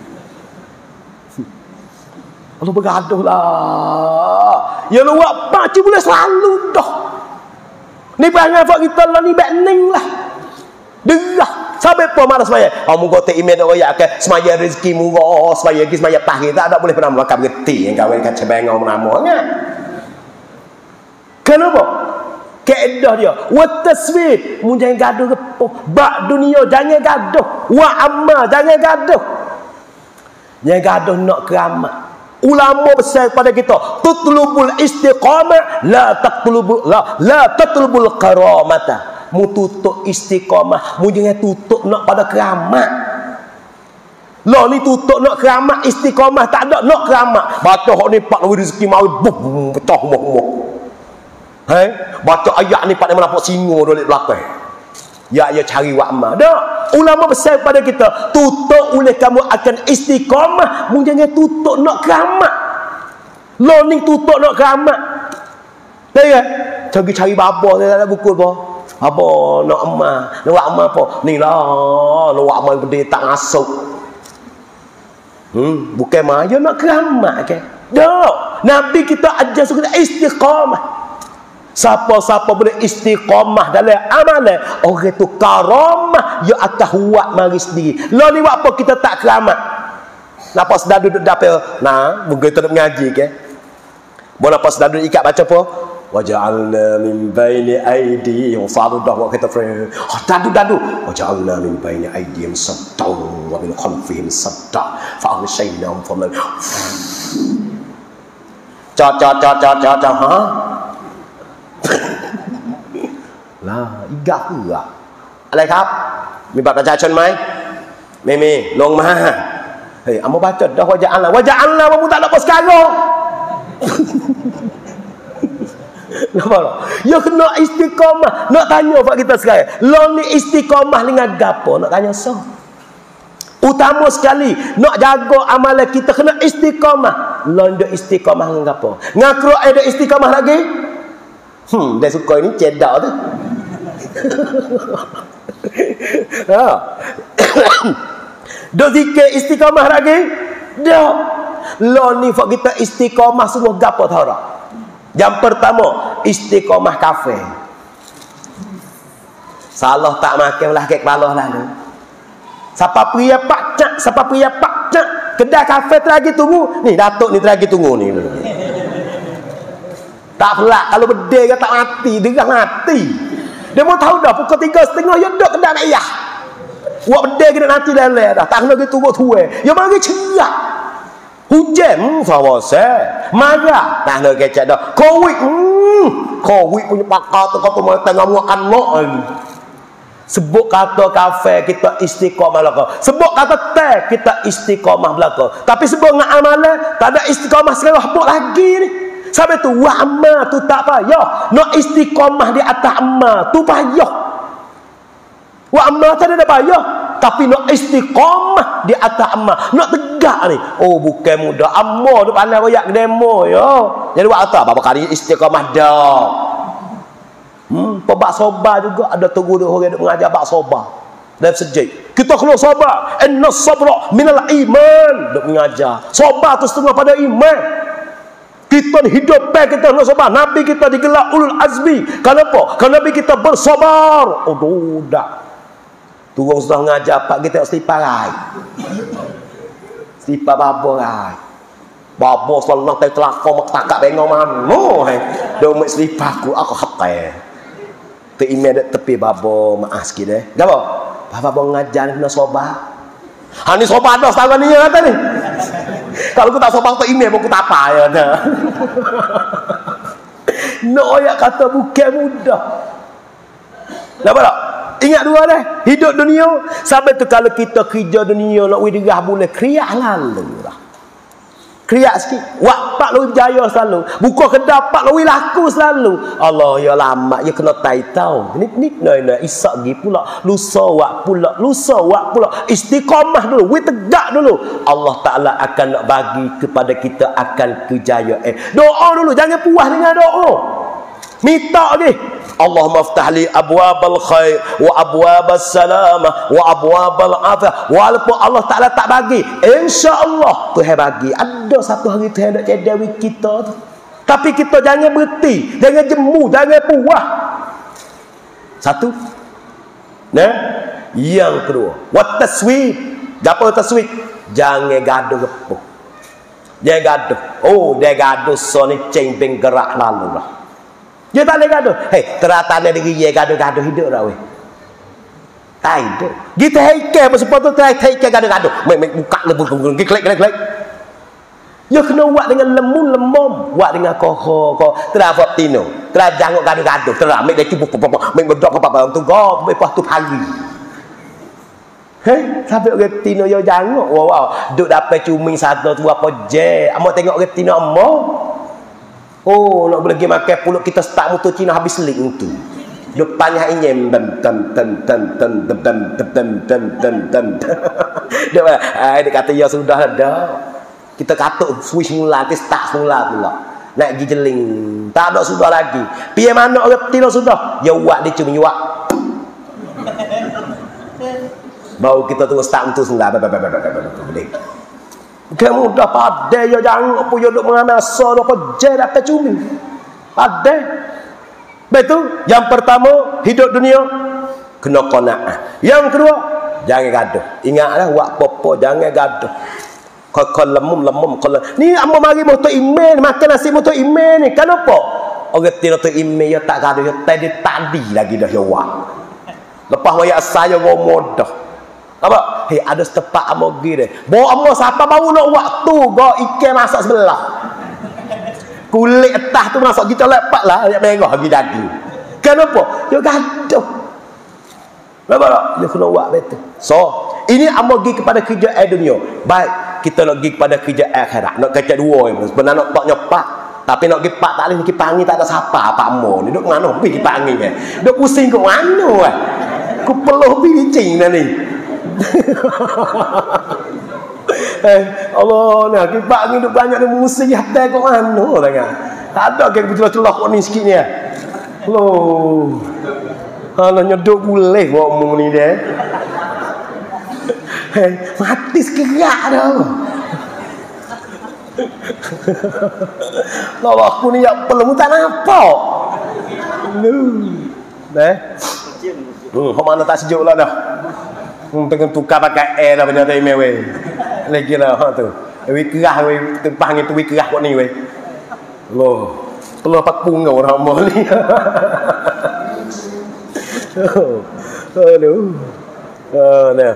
Allah bergaduh lah. Ya lu buat pak cik boleh selalu dah. Ni perangai fak kita lah ni bening lah. Derah. Sampai apa marah semaya? Kamu kau tak email dah ya ke semaya rezeki murah, semaya ki semaya pahit tak ada boleh pernah makan reti yang kawan kat cebengau menamanya. Kenapa? Keedah dia. Wa taswid, mu jangan gaduh gepoh. Bak dunia jangan gaduh. Wa amma jangan gaduh. Jangan gaduh nak keramat. Ulama besar pada kita, tutlubul istiqamah la taqlubul la la tatlubul karamata. Mu tutup istiqamah, mu jangan tutup nak pada keramat. Lah ni tutup nak keramat, istiqamah tak ada nak keramat. Baca hok ni pak rezeki mau buh pecah moh-moh. Hai, baca ayat ni pak nampak singo dolek belakang. Ya ya cari wa'ma. Dak, ulama besar pada kita, tutup oleh kamu akan istiqamah, mu jangan tutup nak keramat. Lo ni tutup nak keramat. Tahu ya? Cari cari baba saya ada buku apa? Apa nak emak, nak wa'ma apa? Ni lah, nak wa'ma gede tak masuk. Hmm, bukan maya nak keramat ke? Dak, Nabi kita ajar suruh istiqamah. Siapa-siapa boleh istiqamah dalam amalan, orang tu karamah, dia akan buat mari sendiri. Lo ni buat apa kita tak keramat? Napa sedar duduk dapil? Nah, mungkin tak mengaji ke? Boleh apa sedar duduk ikat baca apa? Waja'alna min baini aydihim farudah wa kita friend. Oh, dadu dadu. Waja'alna min baini aydihim sadda wa min khalfihim sadda fa aghshaynahum faman. Cha cha cha cha cha cha ha. Lah, igak pula. อะไรครับมีบัตรประชาชนไหมไม่มีลงมาเฮ้ยเอามาbaca dah waja'alna waja'alna kamu tak dapat sekarang. Nampak tak? Ya kena istiqamah. Nak tanya pak kita sekarang, lo ni istiqamah dengan gapo? Nak tanya so. Utama sekali nak jaga amalan kita kena istiqamah. Lo ndak istiqamah dengan gapo? Ngaku ada istiqamah lagi? Hmm, dia suka ini cedak tu. Ha. Dok zikir istiqamah lagi? Dak. Lo ni fak kita istiqamah semua gapo tahu tak? Yang pertama, istiqamah kafe. Salah tak makan lah kek kepala lah ni. Siapa pria pakcak, siapa pria pakcak, kedai kafe tu lagi tunggu. Ni datuk ni lagi tunggu ni. Tak pelak kalau berdeh ke tak mati, dia mati. Dia mau tahu dah pukul tiga setengah ya dok kedai nak ayah. Buat berdeh kena nanti leleh dah. Tak kena gitu buat tuai. Ya mari cerak. Hujan fawase. Marah. Tak kena kecek dah. Covid. Hmm. Covid punya pakar tu kau tu mau tengah makan mak. Sebut kata kafe kita istiqamah belaka. Sebut kata teh kita istiqamah belaka. Tapi sebut dengan amalan tak ada istiqamah sekarang habuk lagi ni. Sampai tu wa amma tu tak payah. Nak istiqamah di atas amma tu payah. Wa amma tak ada payah. tapi nak istiqamah di atas amal, nak tegak ni. Oh bukan mudah. Amal tu pandai royak ke demo yo. Jadi buat apa? Berapa kali istiqamah dah. Hmm, pebak sobar juga ada tunggu dia orang duk mengajar bab sobar. Dan sejik. Kita keluar sobar. Inna sabra minal iman. Duk mengajar. Sobar tu setengah pada iman. Kita hidup baik kita nak sabar. Nabi kita digelar ulul azmi. Kenapa? Kerana Nabi kita bersabar. Oh, dah. Turun sudah ngajar pak kita selipar rai. Selipar babo rai. Babo selalu nak telakau mak takak bengong mano hai. Dok mek selipar aku aku hatai. Tu email dak tepi babo maaf sikit eh. Gapo? Babo ngajar kena sabar. Ha ni sabar dah setahun ni kata ni. Kalau aku tak sabar tu email pun aku tak apa ya dah. No ayat kata bukan mudah. Nampak tak? Ingat dua dah. Hidup dunia. Sampai tu kalau kita kerja dunia nak widirah boleh. Kriak lalu lah. Kriak sikit. Wak pak lu jaya selalu. Buka kedai pak lu laku selalu. Allah ya lama. Ya kena tahu. Ni ni no no. Isak gi pula. Lusa wak pula. Lusa wak pula. Istiqamah dulu. We tegak dulu. Allah Ta'ala akan nak bagi kepada kita akan kejayaan. Eh, doa dulu. Jangan puas dengan doa. Minta lagi. Allahumma aftah li abwabal khair wa abwabas salamah wa abwabal afiyah. Walaupun Allah Ta'ala tak bagi, insya-Allah Tuhan bagi. Ada satu hari Tuhan nak cedera kita tu. Tapi kita jangan berhenti, jangan jemu, jangan puas. Satu. Nah, yang kedua, wat taswib. Apa taswib? Jangan gaduh gepuh. Jangan gaduh. Oh, dia gaduh so ni ceng gerak lalu lah. Dia tak boleh gaduh. Hei, teratana diri dia gaduh-gaduh hidup dah weh. Tak hidup. Kita haikai apa sepatu try haikai gaduh-gaduh. Mek mek buka lebur klik klik klik. Ya kena buat dengan lemu lemom, buat dengan koho ko. Terafak tino. Terah jangok gaduh-gaduh. Terah mek dia cubuh apa mek bedok apa tu go lepas tu hari. Hei, sampai orang tino yo jangok. Wow wow. Duk dapat cumi satu tu apa je. Amo tengok orang tino amo. Oh, nak boleh pergi makan pulut kita start motor Cina habis selik tu. Depannya inyem dan dan dan dan dan dan dan dan dan dan. Dia ah dia kata ya sudah ada. Kita katuk switch mula, kita start mula pula. Nak pergi jeling. Tak ada sudah lagi. Piye mana orang tino sudah? Ya wak dia cuma wak. Bau kita terus start motor semula. Boleh. Kamu dah padai ya jangan apa ya duk mengamal so apa je dah cumi. Padai. Betul? Yang pertama, hidup dunia kena qanaah. Yang kedua, jangan gaduh. Ingatlah wak popo jangan gaduh. Kau lemum-lemum kalau ni amo mari motor email makan nasi motor email ni. Kenapa? Orang tino tu email ya tak gaduh ya tadi tadi lagi dah ya wak. Lepas waya saya romo dah. Apa? Hei, ada setepak amo gi deh. Bawa amo siapa baru nak waktu go ikan masak sebelah. Kulit etah tu masak kita lepak lah, ayat merah gi daging. Kenapa? Yo gaduh. Nampak tak? Yo kena buat betul. So, ini amo gi kepada kerja dunia. Baik, kita nak gi kepada kerja akhirat. Nak kerja dua ni. Sebenarnya nak tak nyopak. Tapi nak pergi pak tak boleh pergi panggil tak ada siapa apa amo ni. Duk mana pergi panggil eh. Duk pusing kok mana eh. Ku perlu bincang dah ni. Eh, Allah nak kipak ni duk banyak dia musik hati kau anu tengah. Tak ada ke celah-celah kau ni sikit ni. Loh. Kalau nyeduk boleh buat omong ni dia. Eh, mati sekerak dah. Kalau aku ni yang perlu tak nampak. Loh. Eh. Hmm, kau mana tak sejuk lah dah. Hmm, pengen tukar pakai air dah benda tu email weh. Lagi lah ha tu. Wei kerah wei tempah ngi tu wei kerah kok ni wei. Loh. Perlu apa pungau orang mo ni. Oh. Aduh. Oh, nah.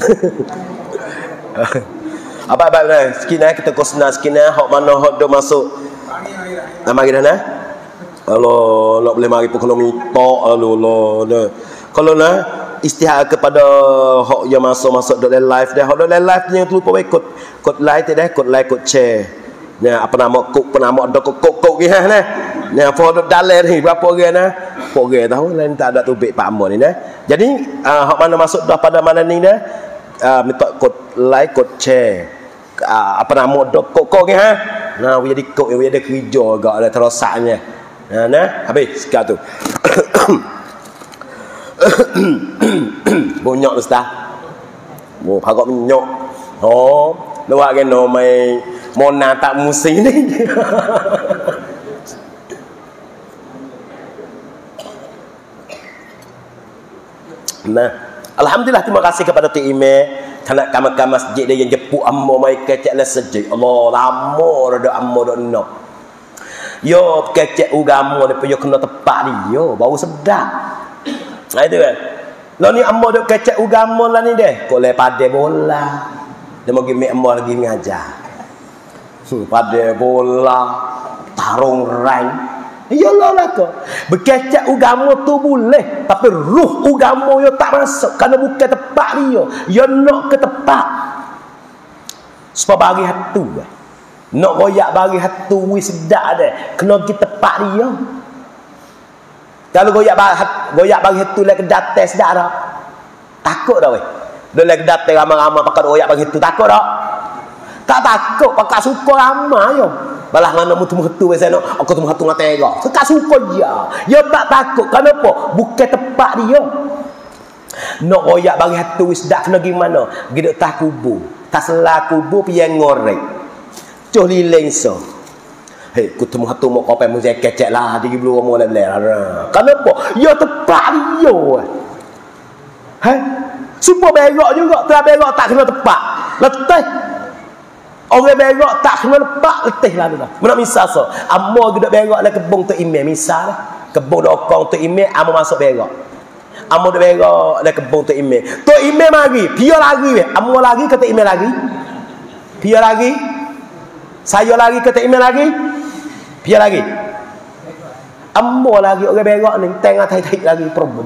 Apa apa dah sikit nah kita kosna sikit nah hok mana hok do masuk. Nak mari dah nah. Kalau nak boleh mari pukul minta alo lo. Kalau nah istihad kepada hok yang masuk-masuk dalam live dah. Hok dalam live ni tu lupa ikut kod like tu dah, kod like, kod share. Nah, apa nama kod penama ada kod kod kod ni nah. Nah, for dalam ni berapa orang nah? Berapa orang tahu lain tak ada tubik Pak Amon ni nah. Jadi uh, hak mana masuk dah pada mana ni dah, uh, minta kod like, kod share, uh, apa nama dok kok ke ha. Nah, jadi kok dia ada kerja agak ada terosaknya. Nah, nah, habis sekarang tu. Bonyok ustaz. Oh, pagak menyok. Oh, luar kan no mai mona tak musi ni. Nah, alhamdulillah, terima kasih kepada Tok Imam karena kamar-kamar masjid dia yang jepuk ammo mai kecek lah sejik. Allah lama dah ammo dah nak. Yo kecek agama depa yo kena tepat dia, bau sedap. Nah itu kan. Lah ni ammo dak kecek agama lah ni deh. Kok le pade bola. Dia mau gimek ammo lagi ngajar. Hmm, pade bola, tarung rank. Iyalah lah kau. Berkecek agama tu boleh, tapi ruh agama yo tak masuk kerana bukan tepat dia. Yo nak ke tepat. Sebab bagi hatu eh. Nak royak bagi hatu wis sedap dah. Kena pergi tepat dia. Kalau goyak bagi goyak bagi hatu lek datai sedap dah. Takut dah weh. Dah lek datai ramai-ramai pakai goyak bagi hatu takut dah. Tak takut pakai suka ramai yo. Balah mana mutu-mutu biasa nak aku tu hatu ngatega. Suka suka dia. Dia tak takut. Kenapa? Bukan tepat dia. Nak royak bagi hatu wis dak kena gimana? Giduk tah kubur. Tak selah kubur pian ngorek. Cuh lileng so. Hei, ku temu hatu mau kopi muzai kecek lah di belum mau lele. Kenapa? Ya tepat dia. Hei, supaya berok juga. Telah berok tak kena tepat. Letih. Orang berok tak kena lepak letih lah tu. Mana misal so, amo gedak berok lah kebun Tok Imam misal lah. Kebun dokong Tok Imam amo masuk berok. Amo dak berok lah kebun Tok Imam. Tok Imam lagi, pia lagi weh. Amo lagi ke Tok Imam lagi? Pia lagi? Saya lagi ke Tok Imam lagi? Pia lagi? Amo lagi orang berok ni tengah tai-tai lagi.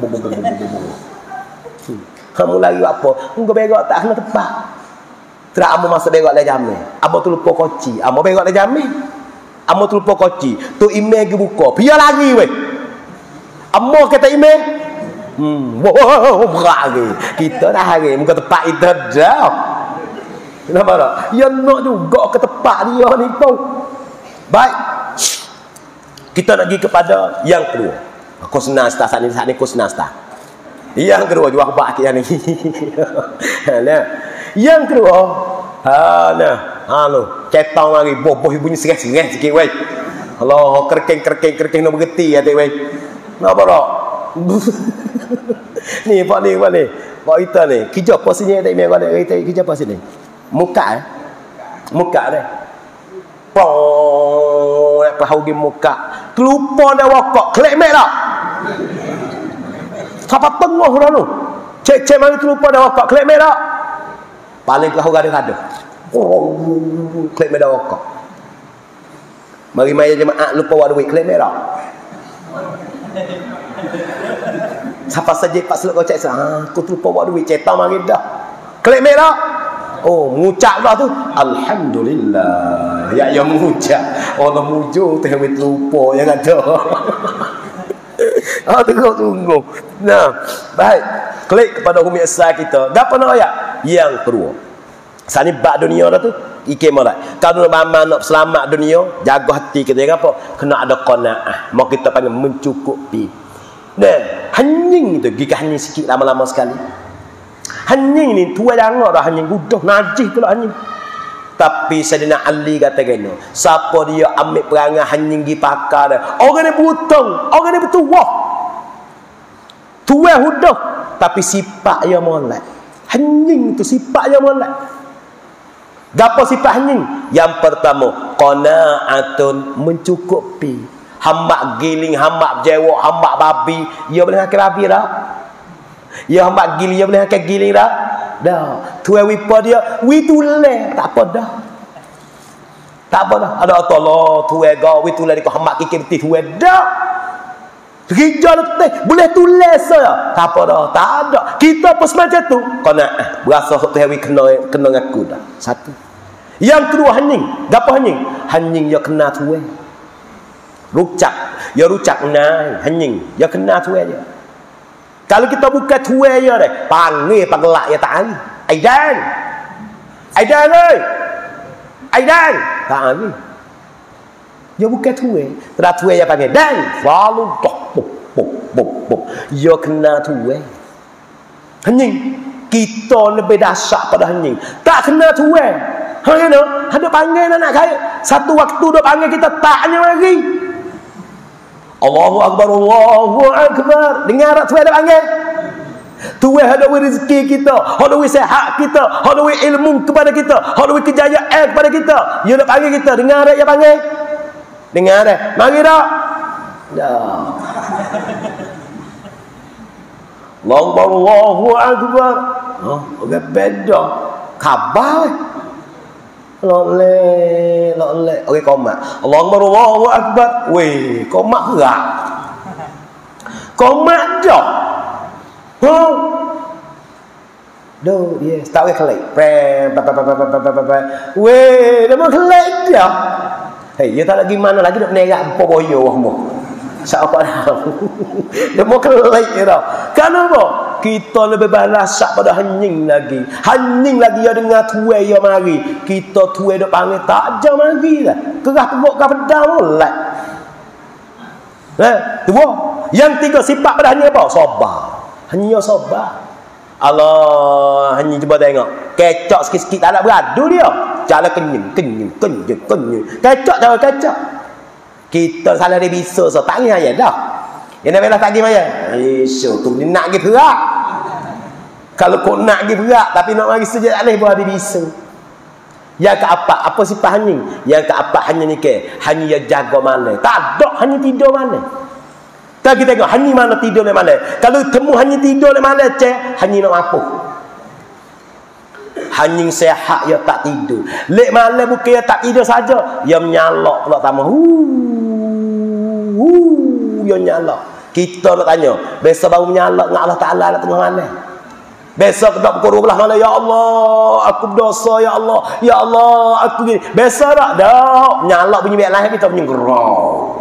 Kamu lagi apa? Engkau berok tak kena tepat. Tidak amo masuk berok lah jamin. Amo tu lupa koci. Amo berok lah jamin. Amo tu lupa koci. Tu email pergi buka. Pia lagi weh. Amo kata email. Hmm. Wow, berat lagi. Kita dah hari. Muka tepat kita dah. Kenapa tak? Ya nak juga ke tempat dia ni pun. Baik. Kita nak pergi kepada yang kedua. Aku senang start saat ni. Saat ni aku senang start. Yang kedua. Jual bak kita ni. Nah. Yang kedua, ha nah, ha lu, cetong lagi, boboh bunyi sereh-sereh sikit weh. Allah, kerking-kerking-kerking nak bergeti atik weh. Napa dak? Ni pak ni, pak ni. Pak kita ni, kerja apa sini tak mai ada kita kerja apa sini? Muka eh. Muka dah. Pong, nak pahau game muka. Kelupa dah wakak, klek mek dak? Siapa tengah dah tu? Cek-cek mari kelupa dah wakak, klek mek dak? Paling kelahu gaduh-gaduh. Oh, klip merah wakak. Mari mai jemaah lupa wad duit klip merah. Siapa saja pak seluk kau cek sah, aku lupa wad duit cetak mari dah. Klip merah. Oh, mengucap dah tu. Alhamdulillah. Ya ya mengucap. Allah mujur teh wit lupa yang ada. Ah, tunggu tunggu. Nah, baik. Klik kepada humi asal kita. Gapo nak ayat? Yang kedua. Sani bak dunia dah tu, ikem molek. Kalau mama nak selamat dunia, jaga hati kita apa? Kena ada qanaah. Mau kita panggil mencukupi. Nah, hening tu, gigah hening sikit lama-lama sekali. Hening ni tua jangan dah hening gudoh najis pula hening. Tapi Sayyidina Ali kata gini, siapa dia ambil perangai hening gi pakar dah. Orang ni butong, orang ni bertuah. Tua hudah, tapi sifat dia molek. Hening tu sifat dia molek. Gapo sifat hening? Yang pertama, qanaatun, mencukupi. Hamba giling, hamba jewok, hamba babi, dia boleh makan babi dah. Ya hamba giling, dia boleh makan giling dah. Dah. Tuai wipa dia, wi tule, tak apa dah. Tak apa dah. Ada Allah, tuai ga wi tule di ko hamba kikir ti tuai dah. Kerja letih, boleh tulis saya. Tak apa dah, tak ada. Kita pun semacam tu. Kau nak berasa tu hari kena kena ngaku dah. Satu. Yang kedua hening. Gapo hening? Hening dia kena tuai. Rucak, dia rucak nai, hening. Dia kena tuai dia. Kalau kita bukan tuai je deh, panggil pangelak ya tak hari. Aidan. Aidan oi. Aidan. Tak hari. Dia bukan tuai. Terus tuai dia panggil dan selalu tok pop pop pop pop. Dia kena tuai. Hening. Kita lebih dahsyat pada hening. Tak kena tuai. Ha you know, ada panggil anak kaya. Satu waktu dia panggil kita taknya lagi. Allahu Akbar, Allahu Akbar. Dengar tak tuai dia panggil? Tuai ada rezeki kita, ada sehat kita, ada ilmu kepada kita, ada kejayaan kepada kita. Dia nak panggil kita, dengar tak dia panggil? Dengar tak? Mari tak? Dah. Allahu Akbar, Allahu Akbar. Oh, orang beda. Khabar. Loleh, loleh. Okey, komat. Allahu Akbar, Allahu Akbar. Weh, komat gerak. Komat dah. Oh. Doh, yes. Tak boleh kelek. Prem, pa pa pa pa pa pa pa. Weh, dah mau kelek dah. Hei, dia tak lagi mana lagi nak menerak apa boyo kamu. Siapa dah. Dia mau kelek dah. Kenapa? Kita lebih balas pada hening lagi. Hening lagi ya dengar tuai ya mari. Kita tuai dak panggil tak jam mari lah. Kerah perut ke pedang molek. Eh, dua. Yang tiga sifat pada hening apa? Sabar. Hanya sabar. Allah, hanya cuba tengok. Kecok sikit-sikit tak nak beradu dia. Cara kenying, kenying, kenying, kenying. Kecok cara kecok. Kita salah dia bisa so tak ngaya dah. Yang nak belah tak pergi maya. Isyuk tu dia nak pergi berak. Kalau kau nak pergi berak tapi nak mari sejak alih pun ada bisa. Yang keempat, apa sifat hanya? Yang keempat hanya ni ke, hanya yang jaga mana. Tak ada hanya tidur mana. Tak kita tengok hanya mana tidur di mana. Kalau temu hanya tidur di mana cek, hanya nak apa? Hanya sehat ya tak tidur. Lek malam bukan ya tak tidur saja, ya menyalak pula tambah. Hu, hu, ya nyalak. Kita nak tanya, besok baru menyalak dengan Allah Ta'ala nak tengah mana? Besok kita pukul dua belas malam, ya Allah, aku berdosa, ya Allah, ya Allah, aku gini. Besok tak? Tak. Menyalak bunyi biar lahir, kita bunyi gerau.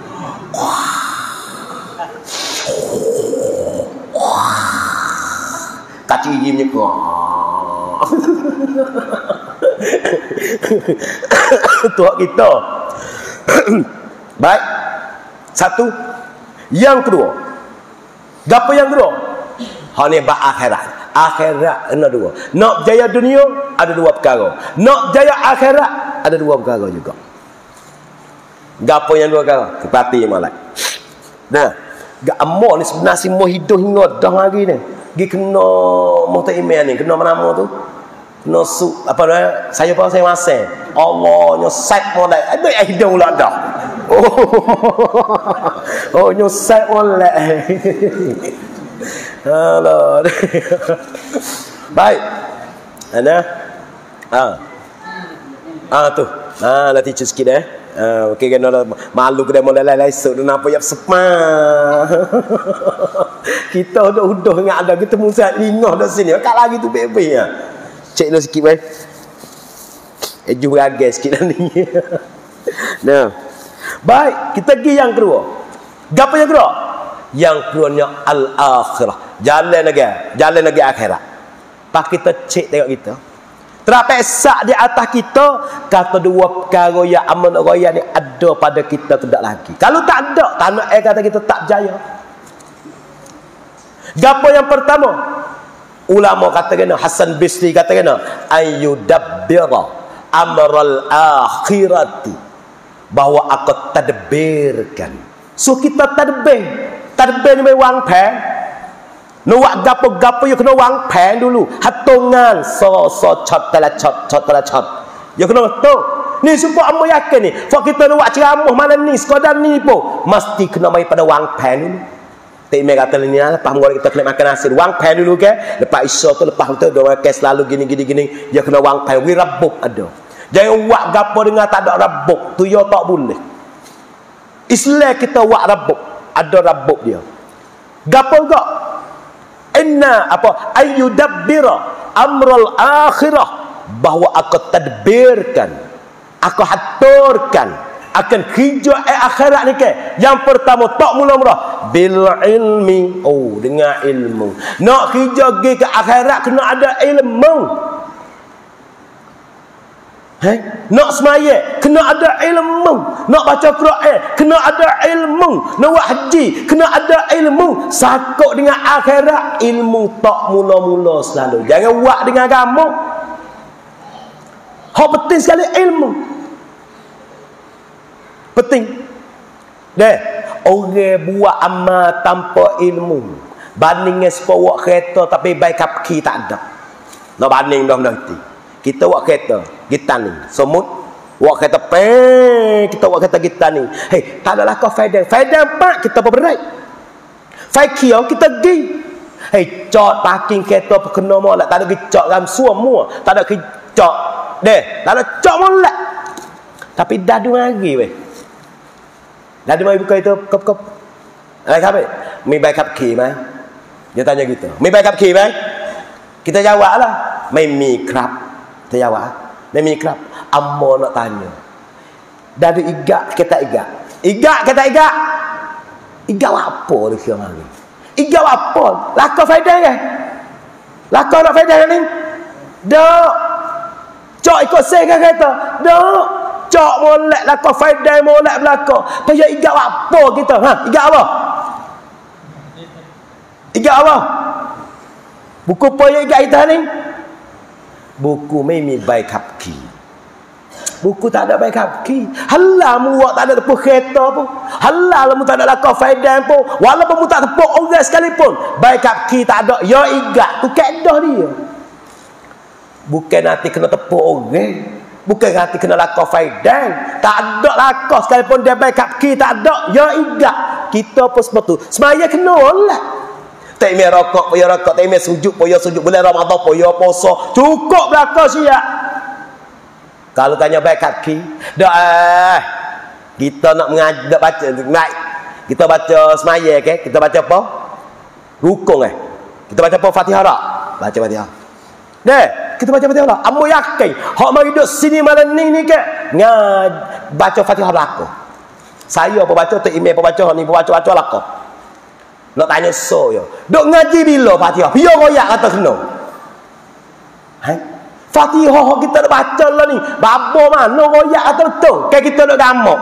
Kaki gigi bunyi gerau. Tuhan kita. Baik. Satu. Yang kedua, apa yang kedua? Hal ni bab akhirat. Akhirat ada dua. Nak jaya dunia ada dua perkara. Nak jaya akhirat ada dua perkara juga. Gapo yang dua perkara? Kepati malak. Nah, gak amo ni sebenarnya si mo hidup hingga dah hari ni. Gi kena mo tak email ni, kena mana tu? Kena su apa dah? Saya pun saya masih. Allah nyosat mo dah. Ada hidup pula dah. Oh, oh nyosat oleh. Halo. Baik. Ana. Ah. Ah tu. Ah lah teacher sikit eh. Ah okey kan malu ke demo lai-lai esok tu apa yap sepa. Kita udah-udah ingat ada ketemu sat lingah dak sini. Kak lagi tu bebe ya. Cek lu sikit baik. Eh juga gas sikit ni. Nah. Baik, kita pergi yang kedua. Apa yang kedua? Yang keduanya al-akhirah. Jalan lagi, jalan lagi akhirat. Pak kita cek tengok kita. Terpesak di atas kita kata dua perkara yang aman raya ni ada pada kita tidak lagi. Kalau tak ada, tanah air kata kita tak jaya. Apa yang pertama? Ulama kata kena, Hasan Bisri kata kena, ayyudabbira amral akhirati. Bahawa aku tadbirkan. So kita tadbir. Tadbir ni wang pen. Nuak gapo-gapo you kena wang pen dulu. Hatungan so so cot tala cot cot tala cot. You kena tu. Ni supaya ambo yakin ni. Fak kita nuak ceramah malam ni sekadar ni pun mesti kena mai pada wang pen dulu. Tak me kata ni lepas mula kita kena makan nasi wang pen dulu ke. Lepas isya tu lepas tu doa kes selalu gini gini gini. You kena wang pen wi rabbuk ada. Jangan wak gapo dengan tak ada rabuk. Tu ya tak boleh. Islam kita wak rabuk. Ada rabuk dia. Gapo gak? Inna apa? Ayyudabbira amral akhirah. Bahawa aku tadbirkan. Aku haturkan. akan hijau eh akhirat ni ke. Yang pertama tak mula-mula bil ilmi. Oh, dengan ilmu. Nak hijau pergi ke akhirat kena ada ilmu. Hey, nak semaya kena ada ilmu, nak baca Quran kena ada ilmu, nak buat haji kena ada ilmu. Sakut dengan akhirat, ilmu tak mula-mula selalu. Jangan buat dengan agama. Hak penting sekali ilmu. Penting. Deh, orang buat amal tanpa ilmu, bandingnya sepawa kereta tapi baik kaki tak ada. Nak banding dah nanti. Kita buat kereta, kita ni semut buat kereta pe, kita buat kereta kita ni. Hei, tak adalah kau faedah. Faedah empat kita berberai. Faedah kita pergi. Hei, cot parking kereta kena molek, tak ada kecok ram semua, tak ada kecok. Deh, tak ada cok molek. Tapi dah dua lagi weh. Dah dua buka itu kop-kop. Eh, khabar. Mi baik kap ki mai. Dia tanya kita. Mi baik kap ki mai? Kita jawablah. Mai mi krap. Kita jawab. Mai mi krap. Ammo nak tanya. Dah ada igak kita igak. Igak kita igak. Igak apa dia kira mari? Igak apa? Laka faedah ke? Laka nak faedah ni? Dak. Cok ikut saya kan kata. Dak. Cok molek laka faedah molek belaka. Payah igak apa kita? Ha, igak apa? Igak apa? Buku payah igak kita ni? Buku mimi baik kapki. Buku tak ada baik kapki. Halal mu buat tak ada tepuk kereta pun. Halal mu tak ada laka faedah pun. Walaupun mu tak tepuk orang sekalipun, baik kapki tak ada. Ya igak tu kaedah dia. Bukan nanti kena tepuk orang. Bukan nanti kena laka faedah. Tak ada laka sekalipun dia baik kapki tak ada. Ya igak. Kita pun seperti tu. Semaya kena lah. Tak imeh rokok, poya rokok, tak imeh sujud, poya sujud, bulan Ramadan, poya puasa. Cukup belaka siap. Kalau tanya baik kaki, dak eh kita nak mengajar, dak baca, naik. Kita baca semaya ke? Kita baca apa? Rukun eh. Kita baca apa Fatihah tak? Baca Fatihah. Deh, kita baca Fatihah tak? Ambo yakin, hak mari duduk sini malam ni ni ke? Ngaj baca Fatihah belaka. Saya apa baca, tak imeh apa baca, ni apa baca-baca belaka. Nak tanya so yo. Duk ngaji bila Fatihah? Biar royak kata kena. Hai. Fatihah kita dah baca lah ni. Babo mana royak kata betul. Kayak kita duk gamak.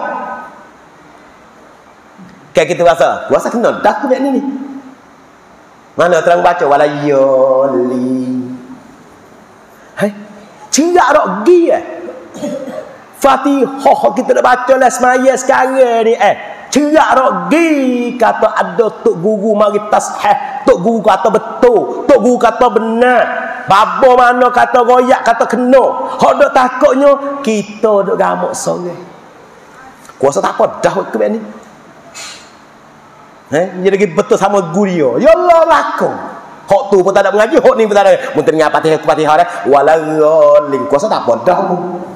Kayak kita rasa, rasa kena dah aku ni ni. Mana terang baca wala yoli. Hai. Cerak dak gi eh. Fatihah kita dah baca lah semaya sekarang ni eh. Cerak rogi kata ada tok guru mari tasheh, tok guru kata betul, tok guru kata benar. Babo mana kata royak kata kena. Hak dak takutnya kita duk gamak sorang. Kuasa tak apa dah ke ni. Eh, jadi lagi betul sama guru dia. Ya Allah laku. Hak tu pun tak ada mengaji, hak ni pun tak ada. Mun tengah Fatihah Fatihah dah walarolin kuasa tak apa dah.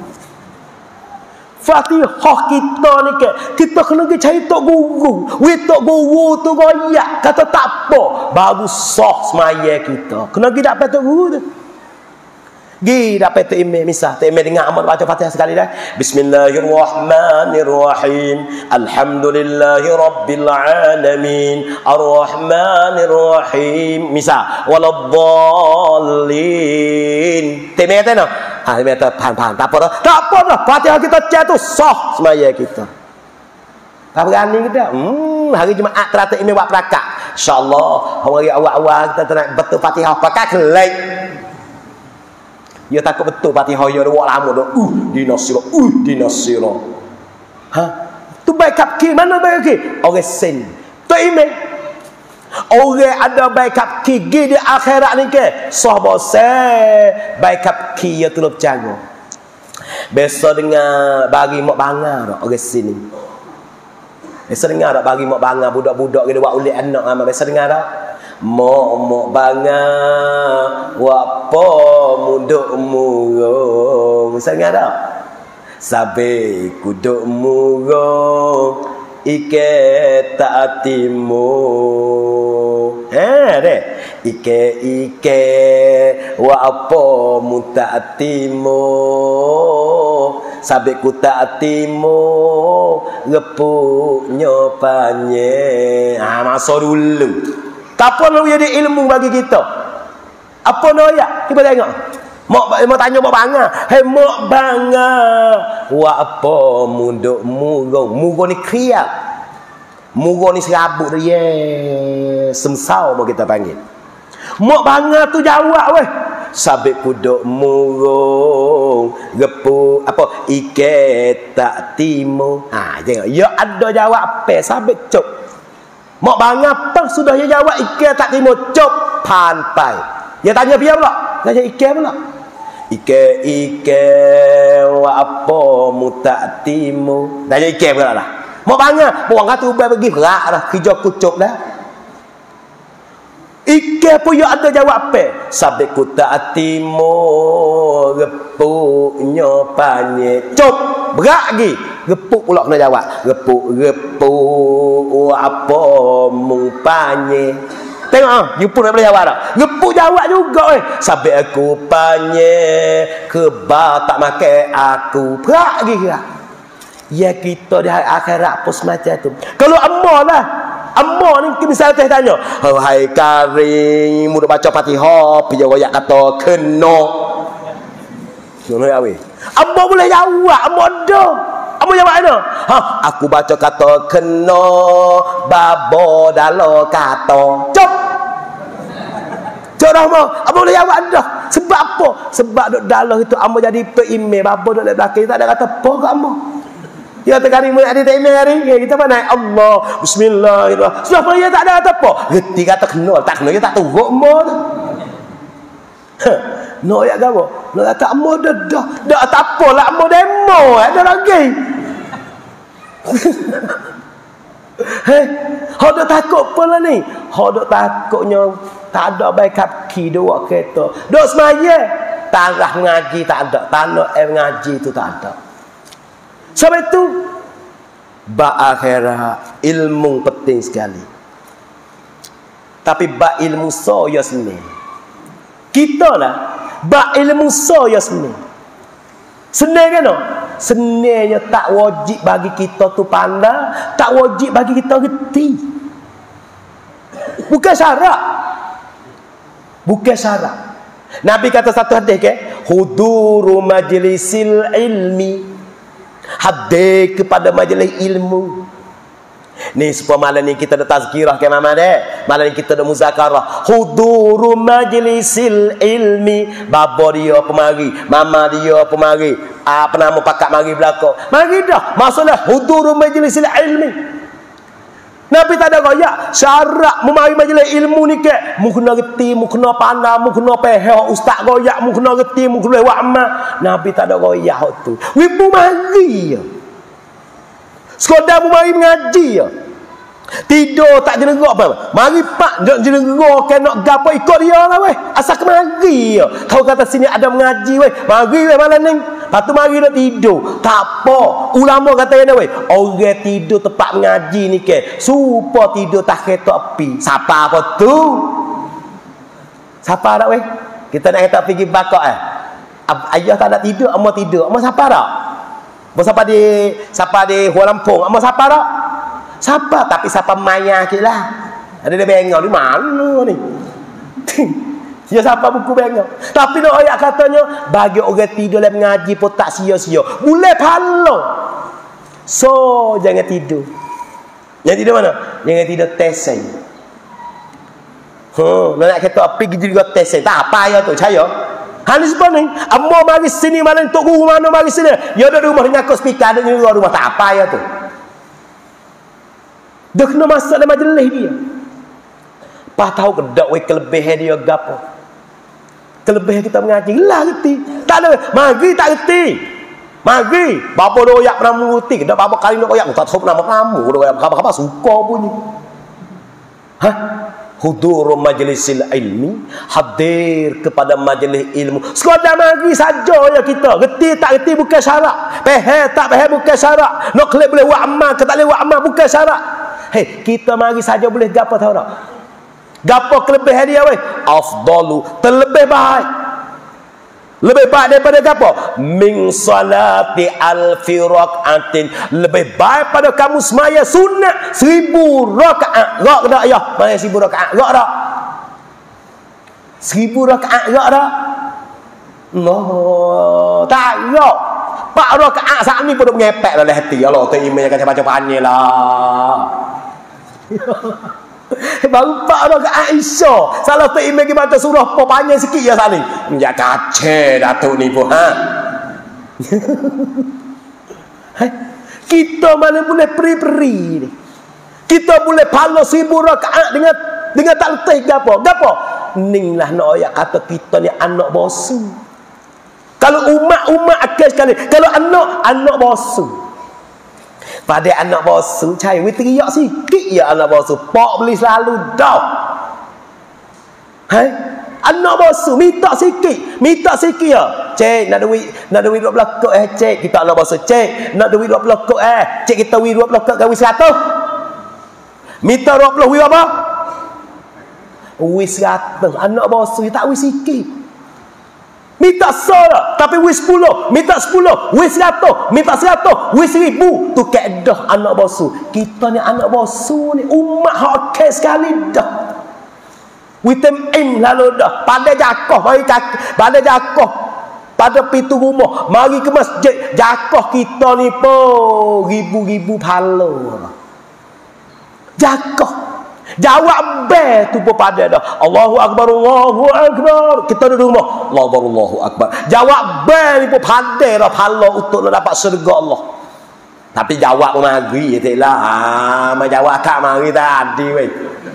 Fatihah kita ni ke, kita kena pergi cari tok guru. Wi tok guru tu royak kata tak apa, baru sah semaya kita. Kena pergi dapat tok guru tu. Gi dapat tok imam misal, tok imam dengar amat baca Fatihah sekali dah. Bismillahirrahmanirrahim. Alhamdulillahirabbil alamin. Arrahmanirrahim. Misal, waladdallin. Tok imam kata no. Ha, dia kata pan-pan, tak apa dah. Tak apa dah. Fatihah kita jatuh sah semaya kita. Tak berani kita. Hmm, hari Jumaat teratur ini buat perakak. Insya-Allah, hari awal-awal kita nak betul Fatihah pakai kelai. Ya takut betul Fatihah ya buat lama dah. Uh, dinasira, uh, dinasira. Ha? Tu baik kap ki mana baik ki? Orang sen. Tu imam. Orang ada baik kap gigi di akhirat ni ke sahabat saya baik kap ki ya tuluk jago. Biasa dengar bagi mak bangga dak orang sini. Biasa dengar dak bagi mak bangga budak-budak dia buat ulik anak amat biasa dengar dak. Mak mak bangga wapo muduk murung. Biasa dengar dak. Sabe kuduk murung ike taatimu. Eh deh. Ike ike wa apa mutaatimu. sabik ku tak timo repuknya panye. Ha, masa dulu apa nak jadi ilmu bagi kita? Apa nak ya? Kita tengok. Mak mau tanya mak banga. Hei mak banga. Wa apa munduk murung? Murung ni kriak. Murung ni serabut dia. Semsau mau kita panggil. Mak banga tu jawab weh. Sabik kuduk murung repuk apa ike tak timo. Ha tengok. Ya ada jawab apa? Sabik cuk. Mak bangga apa sudah dia jawab ikan tak timo cop pantai. Dia tanya dia pula. Tanya ikan pula. Ikan ikan apa mu tak timo. Tanya ikan pula lah. Mak bangga buang kata ubah pergi gerak dah kerja kucuk dah. Ikan pun ya ada jawab apa? Sabik ku tak timo repuknya panye. Cop berak lagi. Repuk pula kena jawab. Repuk, repuk apa mupanye. Tengok ah, jumpa nak boleh jawab tak? Repuk jawab juga eh. Sampai aku panye kebal tak makan aku. Berak lagi gerak. Ya kita di akhirat pun semacam tu. Kalau ammah lah. Ammah ni misalnya teh tanya. Oh, hai karing, mudah baca Fatihah, pergi royak kata kena. Kena ya weh. Ammah boleh jawab, ammah dah. Apa jawab ana? Ha, aku baca kata kena babo dalo kata. Cop. Cop dah mau. Apa boleh jawab dah? Sebab apa? Sebab duk dalam itu amo jadi peimeh babo duk dalam belakang tak ada kata apa kat amo. Ya tekari mu ada tak email hari. Kita mana Allah bismillahirrahmanirrahim. Sudah apa ya tak ada kata apa? Reti kata kena, tak kena dia tak turut mo tu. No ya gapo? No kata amo dah dah. Dak tak apalah amo demo ada lagi. Hei, hok dok takut apa ni? Hok dok takutnya tak ada baik kaki dua kereta. Dok semaya, tarah ngaji tak ada, tanah air ngaji tu tak ada. Sebab itu ba akhirat ilmu penting sekali. Tapi ba ilmu saya seni. Kita lah ba ilmu saya seni. Senang kan? Senangnya tak wajib bagi kita tu pandai, tak wajib bagi kita reti. Bukan syarat. Bukan syarat. Nabi kata satu hadis ke, huduru majlisil ilmi. Hadir kepada majlis ilmu. Ni supaya malam ni kita ada tazkirah ke mama dek. Malam ni kita ada muzakarah. Huduru majlisil ilmi. Baba dia pemari, mama dia pemari. Apa nama pakak mari belakang. Mari dah. Masalah huduru majlisil ilmi. Nabi tak ada gaya syarat memari majlis ilmu ni ke mu kena reti, mu kena pandai, mu kena faham ustaz goyak, mu kena reti, mu kena buat amal. Nabi tak ada gaya hak tu. Wibu mari ya. Sekadar mu mari mengaji ya. Tidur tak jenegak apa. Mari pak nak jenegak ke nak gapo ikut dia lah weh. Asal ke mari ya. Kau kata sini ada mengaji weh. Mari weh malam ni. Lepas tu mari nak tidur. Tak apa. Ulama kata yana weh. Orang tidur tempat mengaji ni ke. Supaya tidur tak kereta api. Siapa apa tu? Siapa tak weh? Kita nak kereta pergi bakar eh. Ayah tak nak tidur. Amma tidur. Amma siapa tak? Amma siapa di siapa di Kuala Lumpur. Amma siapa tak? Siapa? Tapi siapa maya ke lah. Ada dia bengong di mana ni? Dia siapa buku bengong. Tapi nak ayat katanya bagi orang tidur dalam mengaji pun tak sia-sia. Boleh pahala. So jangan tidur. Yang tidur mana? Jangan tidur teseng. Huh, nak kata api gitu juga teseng. Tak apa ya tu, saya. Halis sebab ni, ammo mari sini malam tok guru mana mari sini. Ya ada rumah dengan kos speaker ada juga rumah tak apa ya tu. Dia kena masuk dalam majlis dia. Pas tahu kedak we kelebihan dia gapo. Kelebihan kita mengaji lah reti. Tak ada mari tak reti. Mari bapa doyak pernah menguti kedak bapa kali nak koyak tak tahu nama kamu doyak apa-apa suka bunyi. Hah? Hudur majlisil ilmi, hadir kepada majlis ilmu. Sekadar mari saja ya kita. Reti tak reti bukan syarat. Faham tak faham bukan syarat. Nak boleh buat amal ke tak boleh buat amal bukan syarat. Hei, kita mari saja boleh gapo tahu tak? Gapo kelebihan dia weh? Afdalu, terlebih baik. Lebih baik daripada apa? Min salati alfi rakaatin. Lebih baik pada kamu semaya sunat seribu rakaat. Rak tak ya? Mana seribu rakaat? Rak tak? Seribu rakaat rak tak? No, tak rak. Pak rakaat saat ni pun mengepek dalam hati. Allah tu imej akan baca panjang lah. Baru pak rakaat Isya. Salah tu imej baca surah apa panjang sikit ya saat ni. Menjak kacau datuk ni pun ha. Kita mana boleh peri-peri ni. Kita boleh pala seribu rakaat dengan dengan tak letih gapo? Gapo? Ning lah nak ayat kata kita ni anak bosu. Kalau umat-umat akal sekali, kalau anak anak bosu. Pada anak bosu cai we teriak sikit ya anak bosu. Pak beli selalu dah. Hai? Anak bosu minta sikit, minta sikit ya. Cik nak duit, nak duit dua puluh kok eh cik, kita anak bosu cik, nak duit dua puluh kok eh. Cik kita wi dua puluh kok gawi seratus. Minta dua puluh wi apa? Wi seratus. Anak bosu tak wi sikit. Minta solah, tapi wi sepuluh, minta sepuluh, wi seratus, minta seratus, wi seribu. Tu keedah anak bosu. Kita ni anak bosu ni umat hak okey sekali dah. Wi tem-im lalu dah. Pada jakoh, mari pada jakoh. Pada pintu rumah, mari ke masjid, jakoh kita ni po ribu-ribu pahala. Jakoh. Jawab be tu pun pada dah. Allahu akbar, Allahu akbar. Kita duduk rumah. Allahu akbar, Allahu akbar. Jawab be ni pun pada dah pahala untuk nak dapat syurga Allah. Tapi jawab pun mari taklah. Ha, mai jawab kat mari tadi weh.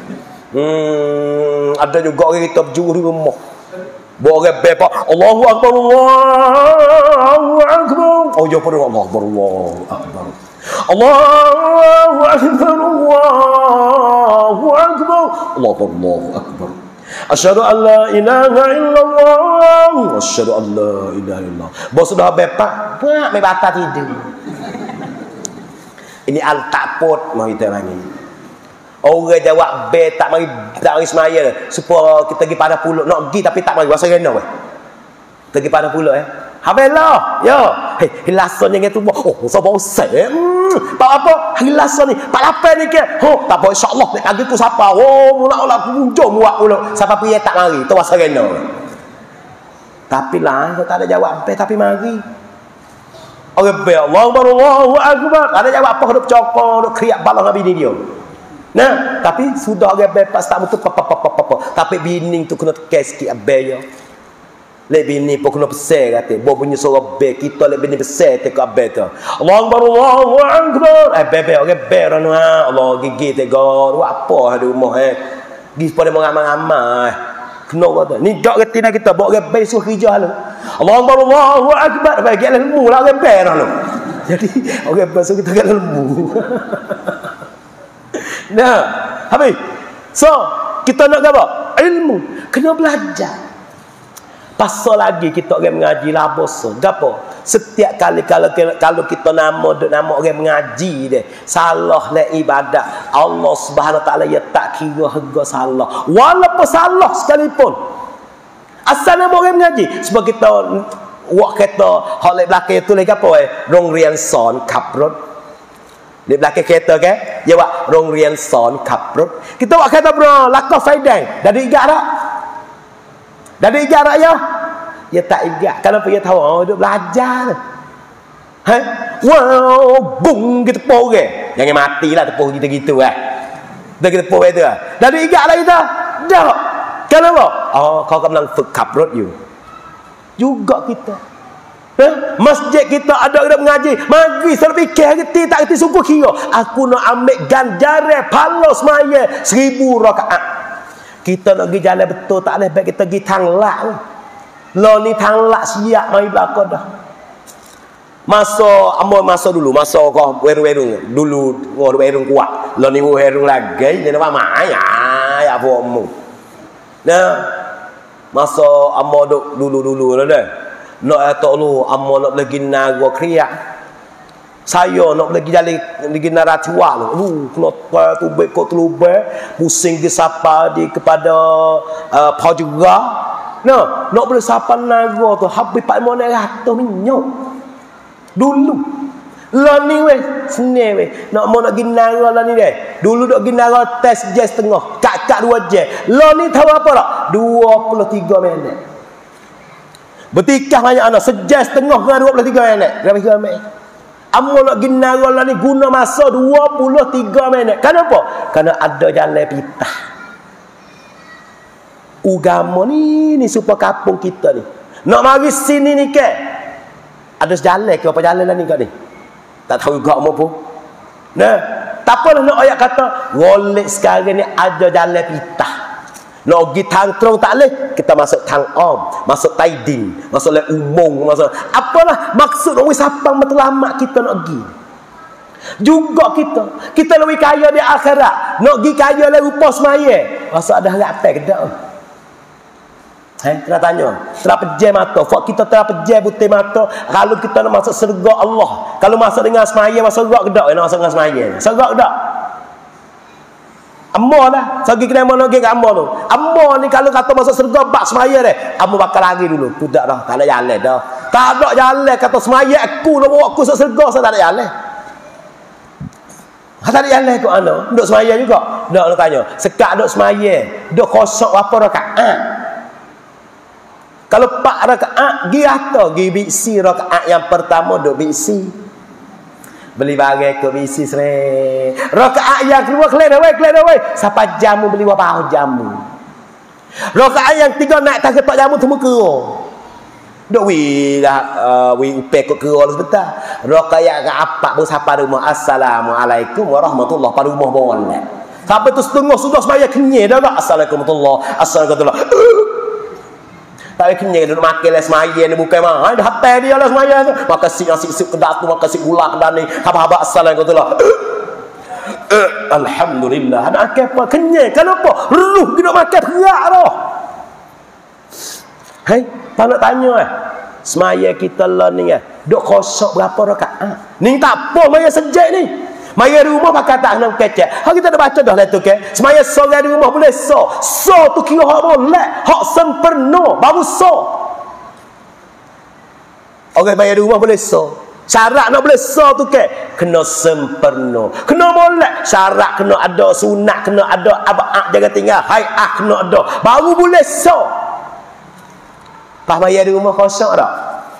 Hmm, ada juga orang kita berjuru di rumah. Bawa orang be pak. Allahu akbar, Allahu akbar. Oh ya pun Allahu akbar, Allahu akbar. Allahu akbar, Allahu akbar, Allahu akbar, Allahu akbar. Asyhadu an la ilaha illallah, asyhadu an la ilaha illallah. Bos sudah bepak, pak mai batal tidur. Ini al takput mau kita panggil. Orang jawab be tak mari tak mari semaya supaya kita pergi pada pulut nak pergi tapi tak mari bahasa rena weh. Pergi pada pulut eh. Habelah, ya. Hei, hilasan yang itu oh, sabar usai. Hmm, tak apa, hilasan ni, tak apa ni ke? Oh, tak apa insya-Allah nek pagi tu siapa? Oh, mula-mula punjung buat pula. Siapa pergi tak mari, tu bahasa rena. Tapi lah, kau tak ada jawab be tapi mari. Orang be Allahu akbar, Allahu akbar. Ada jawab apa hidup cokor, hidup kriak balang dengan bini dia. Nah, tapi sudah orang be pas tak betul apa apa apa. Tapi bini tu kena tekan sikit abe ya. Lek bini pun kena besar kata. Bo punya suara be kita lek bini besar tek abe tu. Allahu akbar, Allahu akbar. Eh bebe orang be ran Allah gigi tegor. Apa ada rumah eh. Gi pada mengamal-amal. Kena kata. Ni dak retina kita bawa orang be suruh kerja lu. Allahu akbar, Allahu akbar. Bagi ilmu lah orang be ran lu. Jadi orang be suruh kita ilmu. Nah, habis. So, kita nak apa? Ilmu. Kena belajar. Pasal lagi kita orang mengaji lah bosan. Gapo? Setiap kali kalau kalau kita nama nama orang mengaji dia, salah le ibadat. Allah Subhanahu Wa Taala ya tak kira harga salah. Walaupun salah sekalipun. Asal nama orang mengaji sebab kita wak kata hak le belakang tu le gapo eh? Rong rian son kap rot. Di belakang kereta ke? Ya wak rong rian son kap rot. Kita wak kata bro, lakah faedah. Dari igak tak? Dari igak tak ya? Ya tak igak. Kenapa dia tahu? Oh, dia belajar. Ha? Wow, bung kita tepuk ke? Jangan matilah tepuk kita gitu eh. Dah kita tepuk itu ah. Dari igak lah kita. Dah. Kenapa? Oh, kau kena kap rot you. Juga kita. Eh? Masjid kita ada orang mengaji. Mari saya fikir reti tak reti sungguh kira. Aku nak ambil ganjaran pahala semaya seribu rakaat. Kita nak pergi jalan betul tak boleh baik kita pergi tanglak. Lo ni tanglak siap mari belakang dah. Masa ambo masa dulu, masa kau werung-werung dulu werung kuat. Lo ni werung lagi jadi apa mai ya bomu. Nah, masa ambo dulu-dulu lah dah. Nak atok lu ambo nak lagi nago kriak. Saya nak pergi jalan pergi naratua lu. Lu kena tu baik kau terlubai pusing di sapa di kepada uh, pau juga. Nah, nak boleh sapan naga tu habis pak mon ratus minyak. Dulu. Lah ni weh, senang weh. Nak mau nak pergi nara lah ni deh. Dulu nak pergi nara tes je setengah. Kak-kak dua je. Lah ni tahu apa tak? dua puluh tiga minit. Bertikah banyak anak. Sejam setengah dengan dua puluh tiga minit. Berapa tiga minit? Amo nak pergi nara lah ni guna masa dua puluh tiga minit. Kenapa? Kerana ada jalan pitah. Ugama ni ni supaya kampung kita ni. Nak mari sini ni ke? Ada sejalan ke apa jalan lah ni kat ni? Tak tahu juga apa pun. Nah, tak apalah nak ayat kata, golek sekarang ni ada jalan pitah. Nak pergi tangkrong tak boleh, kita masuk tang om, masuk taidin, masuk le umum, masuk apalah maksud orang sapang matlamat kita nak pergi. Juga kita, kita lebih kaya di akhirat, nak pergi kaya le rupa semaya. Masa ada harap apa ke dak? Eh, kena tanya. Telah pejam mata. Fak kita telah pejam putih mata. Kalau kita nak masuk syurga Allah. Kalau masuk dengan semaya, masuk syurga ke tak? Nak masuk dengan semaya. Syurga ke tak? Amor lah. Sagi kena mana lagi kat amor tu. Amor ni kalau kata masuk syurga, bak semaya deh. Amor bakal lagi dulu. Tidak dah. Tak ada jalan dah. Tak ada jalan. Kata semaya aku nak bawa aku masuk syurga. Saya tak ada jalan. Tak ada jalan ke mana? Duduk semaya juga. Nak nak tanya. Sekat duduk semaya. Duduk kosok apa rakaat? Kalau empat rakaat, pergi atau pergi biksi rakaat yang pertama duk biksi. Beli barang ke biksi sere. Rakaat yang kedua kelar dah weh, kelar dah weh. Sampai jamu beli berapa jamu. Rakaat yang tiga naik tak kepak jamu temu kero. Duk wi dah uh, wi upek kok kero sebentar. Rakaat yang keempat pun sapa rumah assalamualaikum warahmatullahi pada rumah boleh. Sampai tu setengah sudah semaya kenyai dah tak assalamualaikum warahmatullahi assalamualaikum. Tak kenyai duduk makan lah semaya ni bukan mah. Dah hatai dia lah semaya tu. Maka si nasi sip kedak tu, maka si gula kedak ni. Haba-haba assalamualaikum. Alhamdulillah. Anak apa kenyai? Kenapa? Ruh duduk makan perak tu. Hai, tak nak tanya eh. Semaya kita lah ni eh. Duk kosok berapa rakaat? Ni tak apa maya sejak ni. Maya di rumah pakai tak nak kecek. Hak kita dah baca dah lah tu ke. Semaya sorang di rumah boleh so. So tu kira hak boleh. Hak sempurna baru so. Orang maya di rumah boleh so. Syarat nak boleh so tu ke. Kena sempurna. Kena boleh. Syarat kena ada, sunat kena ada, abad jaga tinggal, hai'ah kena ada. Baru boleh so. Pas maya di rumah kosong tak?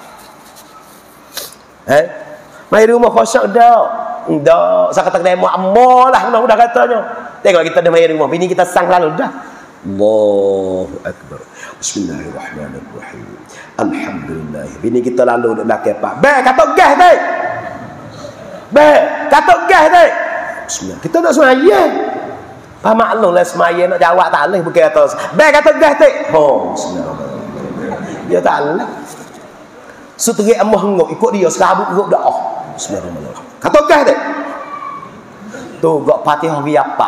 Eh? Maya di rumah kosong tak? Tak, saya kata kena mak amor lah mudah-mudah katanya. Tengok kita dah maya di rumah, bini kita sang lalu dah. Allahu akbar. Bismillahirrahmanirrahim. Alhamdulillah. Bini kita lalu dak belakang pak. Be, kata gas dek. Be, kata gas dek. Bismillah. Kita nak semaya. Pak maklum lah semaya nak jawab tak leh bukan kata. Be, kata gas dek. Oh, bismillahirrahmanirrahim. Dia tak leh. Seterik amah ngok ikut dia serabut ngok dah. Oh, bismillahirrahmanirrahim. Kata gas dek. Tu gak Fatihah gi apa?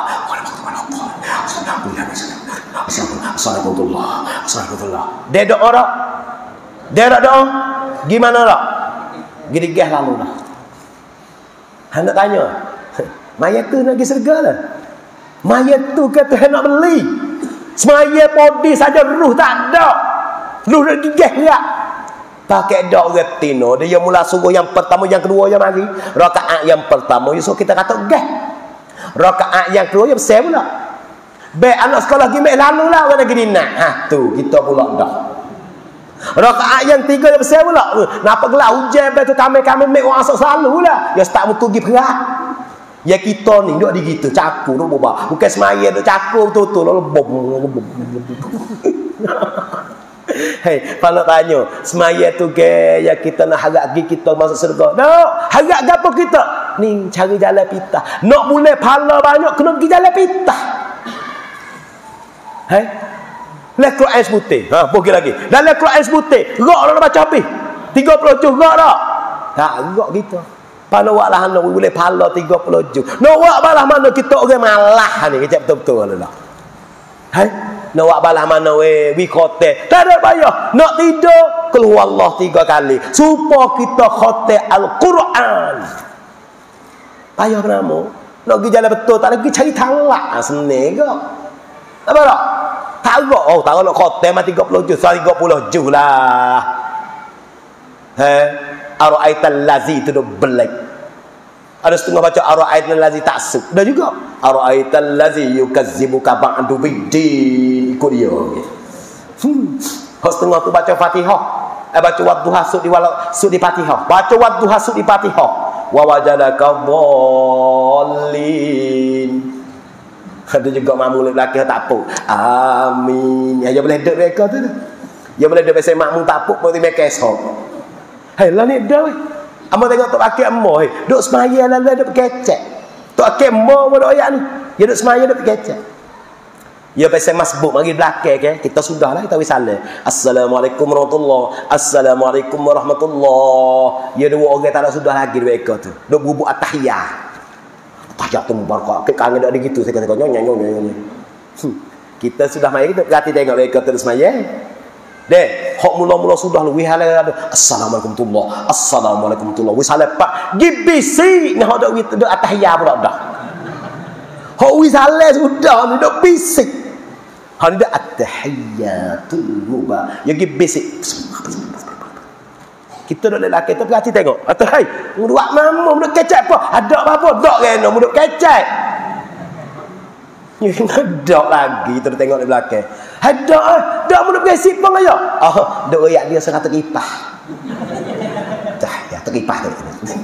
Assalamualaikum. Assalamualaikum. Dia doa dak? Dia dak doa? Gimana dak? Gini gas lalu dah. Hendak tanya. Mayat tu nak pergi syurga dah. Mayat tu kata nak beli. Semaya podi saja ruh tak ada. Ruh nak gigih tak? Pakai dak retino dia mula suruh yang pertama yang kedua yang mari rakaat yang pertama so kita kata gas rakaat yang kedua yang besar pula baik anak sekolah pergi mek lalu lah orang lagi nak ha tu kita pula dah rakaat yang tiga yang besar pula napa gelak hujan betul kami-kami mek orang asal selalu lah ya start mutu pergi perak ya kita ni duk di gitu cakur duk boba bukan semaya duk cakur betul-betul lebom hei, kalau tanya semaya tu ke ya kita nak harap pergi kita masuk syurga. No, harap gapo kita? Ni cari jalan pitah. Nak boleh pahala banyak kena pergi jalan pitah. Hei. Le Quran putih. Ha, pergi lagi. Dalam Quran putih, gerak dah baca habis. tiga puluh juz gerak dah. Tak gerak kita. Pada wak lah nak boleh pahala tiga puluh juz. Nak wak balah mana kita orang malah ni kecap betul-betul lah. Hei. Nak buat balas mana we we khote tak ada payah nak tidur keluar Allah tiga kali supaya kita khote Al-Quran payah kenapa nak pergi jalan betul tak lagi cari talak senang ke apa tak tahu oh tahu nak khotem tiga puluh juz tiga puluh juz lah. He ara'aital lazi tu dah belak. Ada setengah baca ara'aital lazi taksub. Dah juga ara'aital lazi yukazzibuka ba'du biddin ikut dia. Hmm. Setengah tu baca Fatihah. Eh baca wadduha sud di wala sud di Fatihah. Baca wadduha sud di Fatihah. Wa wajadaka dhallin. Ada juga makmum lelaki tak apa. Amin. Ya boleh dek mereka tu. Ya boleh dek pasal makmum tak apa pun mereka esok. Hai lah ni dah weh. Amo tengok tok akik amo he. Duk semaya lah duk kecek. Tok akik amo pun ayat ni. Ya duk semaya duk kecek. Ya pasal masbuk mari belakang ke. Kita sudahlah kita wis salam. Assalamualaikum warahmatullahi. Assalamualaikum warahmatullahi. Ya dua orang tak ada sudah lagi mereka tu. Duk bubuk atahiyah. Tahiyat tu mubarak. Ke kangen dak gitu saya kata nyonya nyonya nyonya. Kita sudah mai kita berarti tengok mereka terus maya. Deh, hok mula-mula sudah lu wih halal ada. Assalamualaikum warahmatullahi. Assalamualaikum warahmatullahi. Wis halal pak gibisi nah dak wit dak atahiyah pula dah. Hok wis halal sudah ni dak bisik. Han dak atahiyatul muba. Ya gibisi. Kita dok lelaki tu perhati tengok. Atau hai, mudak mama mudak kecek apa? Ada apa-apa dak kena mudak kecek. Ni dak lagi kita tengok di belakang. Ada ah, dak mudak bersih pun ayo. Ah, dak royak dia serata kipah. Dah, ya terkipah tu.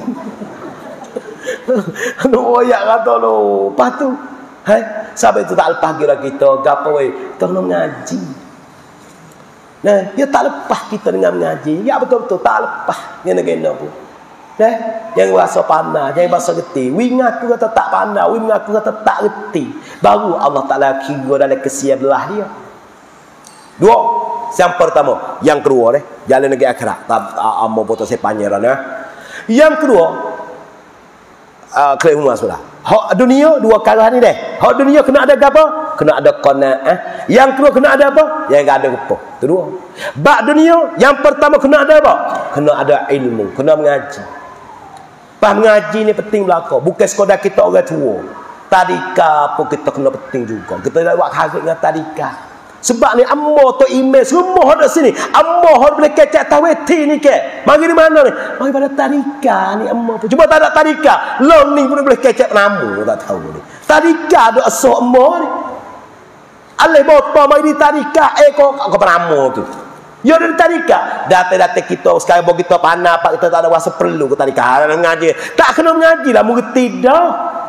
Anu royak kata lo. Lepas tu, hai, sampai tu tak lepas kira kita gapo we? Tolong ngaji. Nah, dia tak lepas kita dengan mengaji. Ya betul-betul tak lepas. Dia nak kena pun. Nah, yang rasa pandai, yang rasa reti. Wi ngaku kata tak pandai, wi ngaku kata tak reti. Baru Allah Taala kira dalam kesian belah dia. Dua, yang pertama, yang kedua deh, jalan negeri akhirat. Tak amo foto saya panjeran ya. Yang kedua, uh, klaim masuklah. Hak dunia dua perkara ni deh. Hak dunia kena ada apa? Kena ada qanaah. Yang kedua kena ada apa? Yang enggak ada apa? Kedua. Bab dunia yang pertama kena ada apa? Kena ada ilmu, kena mengaji. Pas mengaji ni penting belaka. Bukan sekadar kita orang tua. Tadika pun kita kena penting juga. Kita nak buat harap dengan tadika. Sebab ni ammo tu email semua ada sini. Ammo hor boleh kecek taweti ni ke. Mari di mana ni? Mari pada tadika ni ammo. Cuba tak ada tadika. Long ni pun boleh kecek namu tak tahu ni. Tadika ada asal ammo ni. Alai botol mari di tadika eh kok kok peramu tu. Ya dari tadika. Data-data kita sekarang bagi kita panah pak kita tak ada rasa perlu ke tadika mengaji. Tak kena mengaji lah mengerti dah.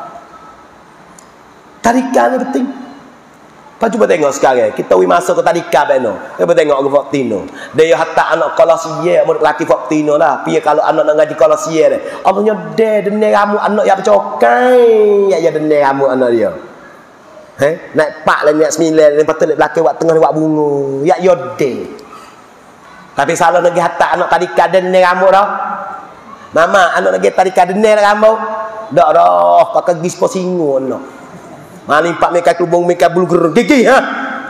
Tadika ni penting. Kau cuba tengok sekarang kita wi masuk ke tadika beno. Cuba tengok ke Faktino. Dia hatta anak kolosiye mun laki Faktino lah. Pi kalau anak nak ngaji kolosiye dia. Allahnya de dene kamu anak yang bercokai. Ya ya dene kamu anak dia. He naik pak lah naik sembilan lepas tu belakang buat tengah buat bunga. Ya yode. Tapi salah lagi hatta anak tadika dene kamu dah. Mama anak lagi tadika dene kamu. Dak dah pakai gispo singo anak. Mani pak mereka kubung mereka bulu gerung gigi ha.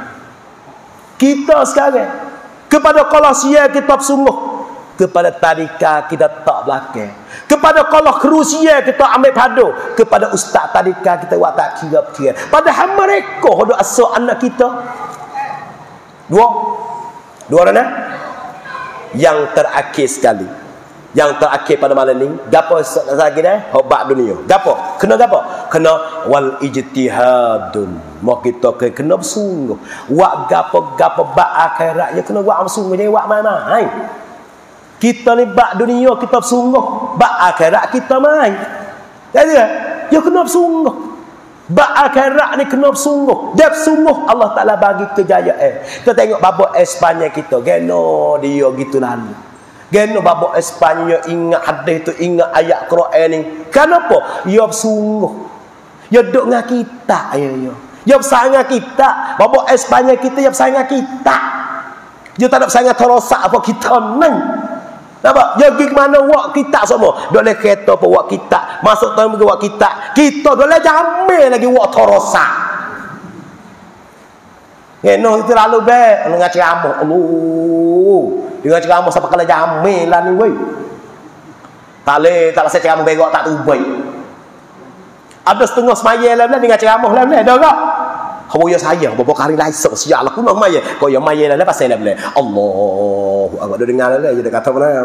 Kita sekarang kepada Kolosiya kita sungguh, kepada tadika kita tak belakang, kepada kalau kerusia kita ambil padu, kepada ustaz tadika kita buat tak kira-kira. Padahal mereka hendak asal anak kita dua dua mana yang terakhir sekali. Yang terakhir pada malam ni gapo lagi dah hobat dunia gapo kena gapo kena wal ijtihadun mau kita kena bersungguh wak gapo gapo bak akhiratnya kena wak bersungguh jangan wak main-main kita ni bak dunia kita bersungguh bak akhirat kita main jadi ya kena bersungguh bak akhirat ni kena bersungguh dia bersungguh Allah Taala bagi kejayaan. Kita tengok babak Espanya kita geno dia gitu lalu. Geno babak Espanya ingat hadis tu, ingat ayat Quran ni. Kenapa? Ya bersungguh. Ya duduk dengan kita ya ya. Ya bersama kita. Babak Espanya kita ya bersama kita. Dia tak ada bersama terosak apa kita ni. Nampak? Ya pergi ke mana wak kita semua. Duk le kereta apa wak kita. Masuk tahun pergi wak kita. Kita duk le jamil lagi wak terosak. Geno itu lalu be ngaci amuk. Allah. Dengan ceramah sampai kala jamil lah ni weh. Tak boleh, tak rasa ceramah begok tak tubai. Ada setengah semaya lah dengan ceramah lah ni, ada tak? Hawa ya saya beberapa kali laisok sialah kuno maya. Kau yang maya lah lepas saya boleh. Allahu akbar dengar lah dia kata mana.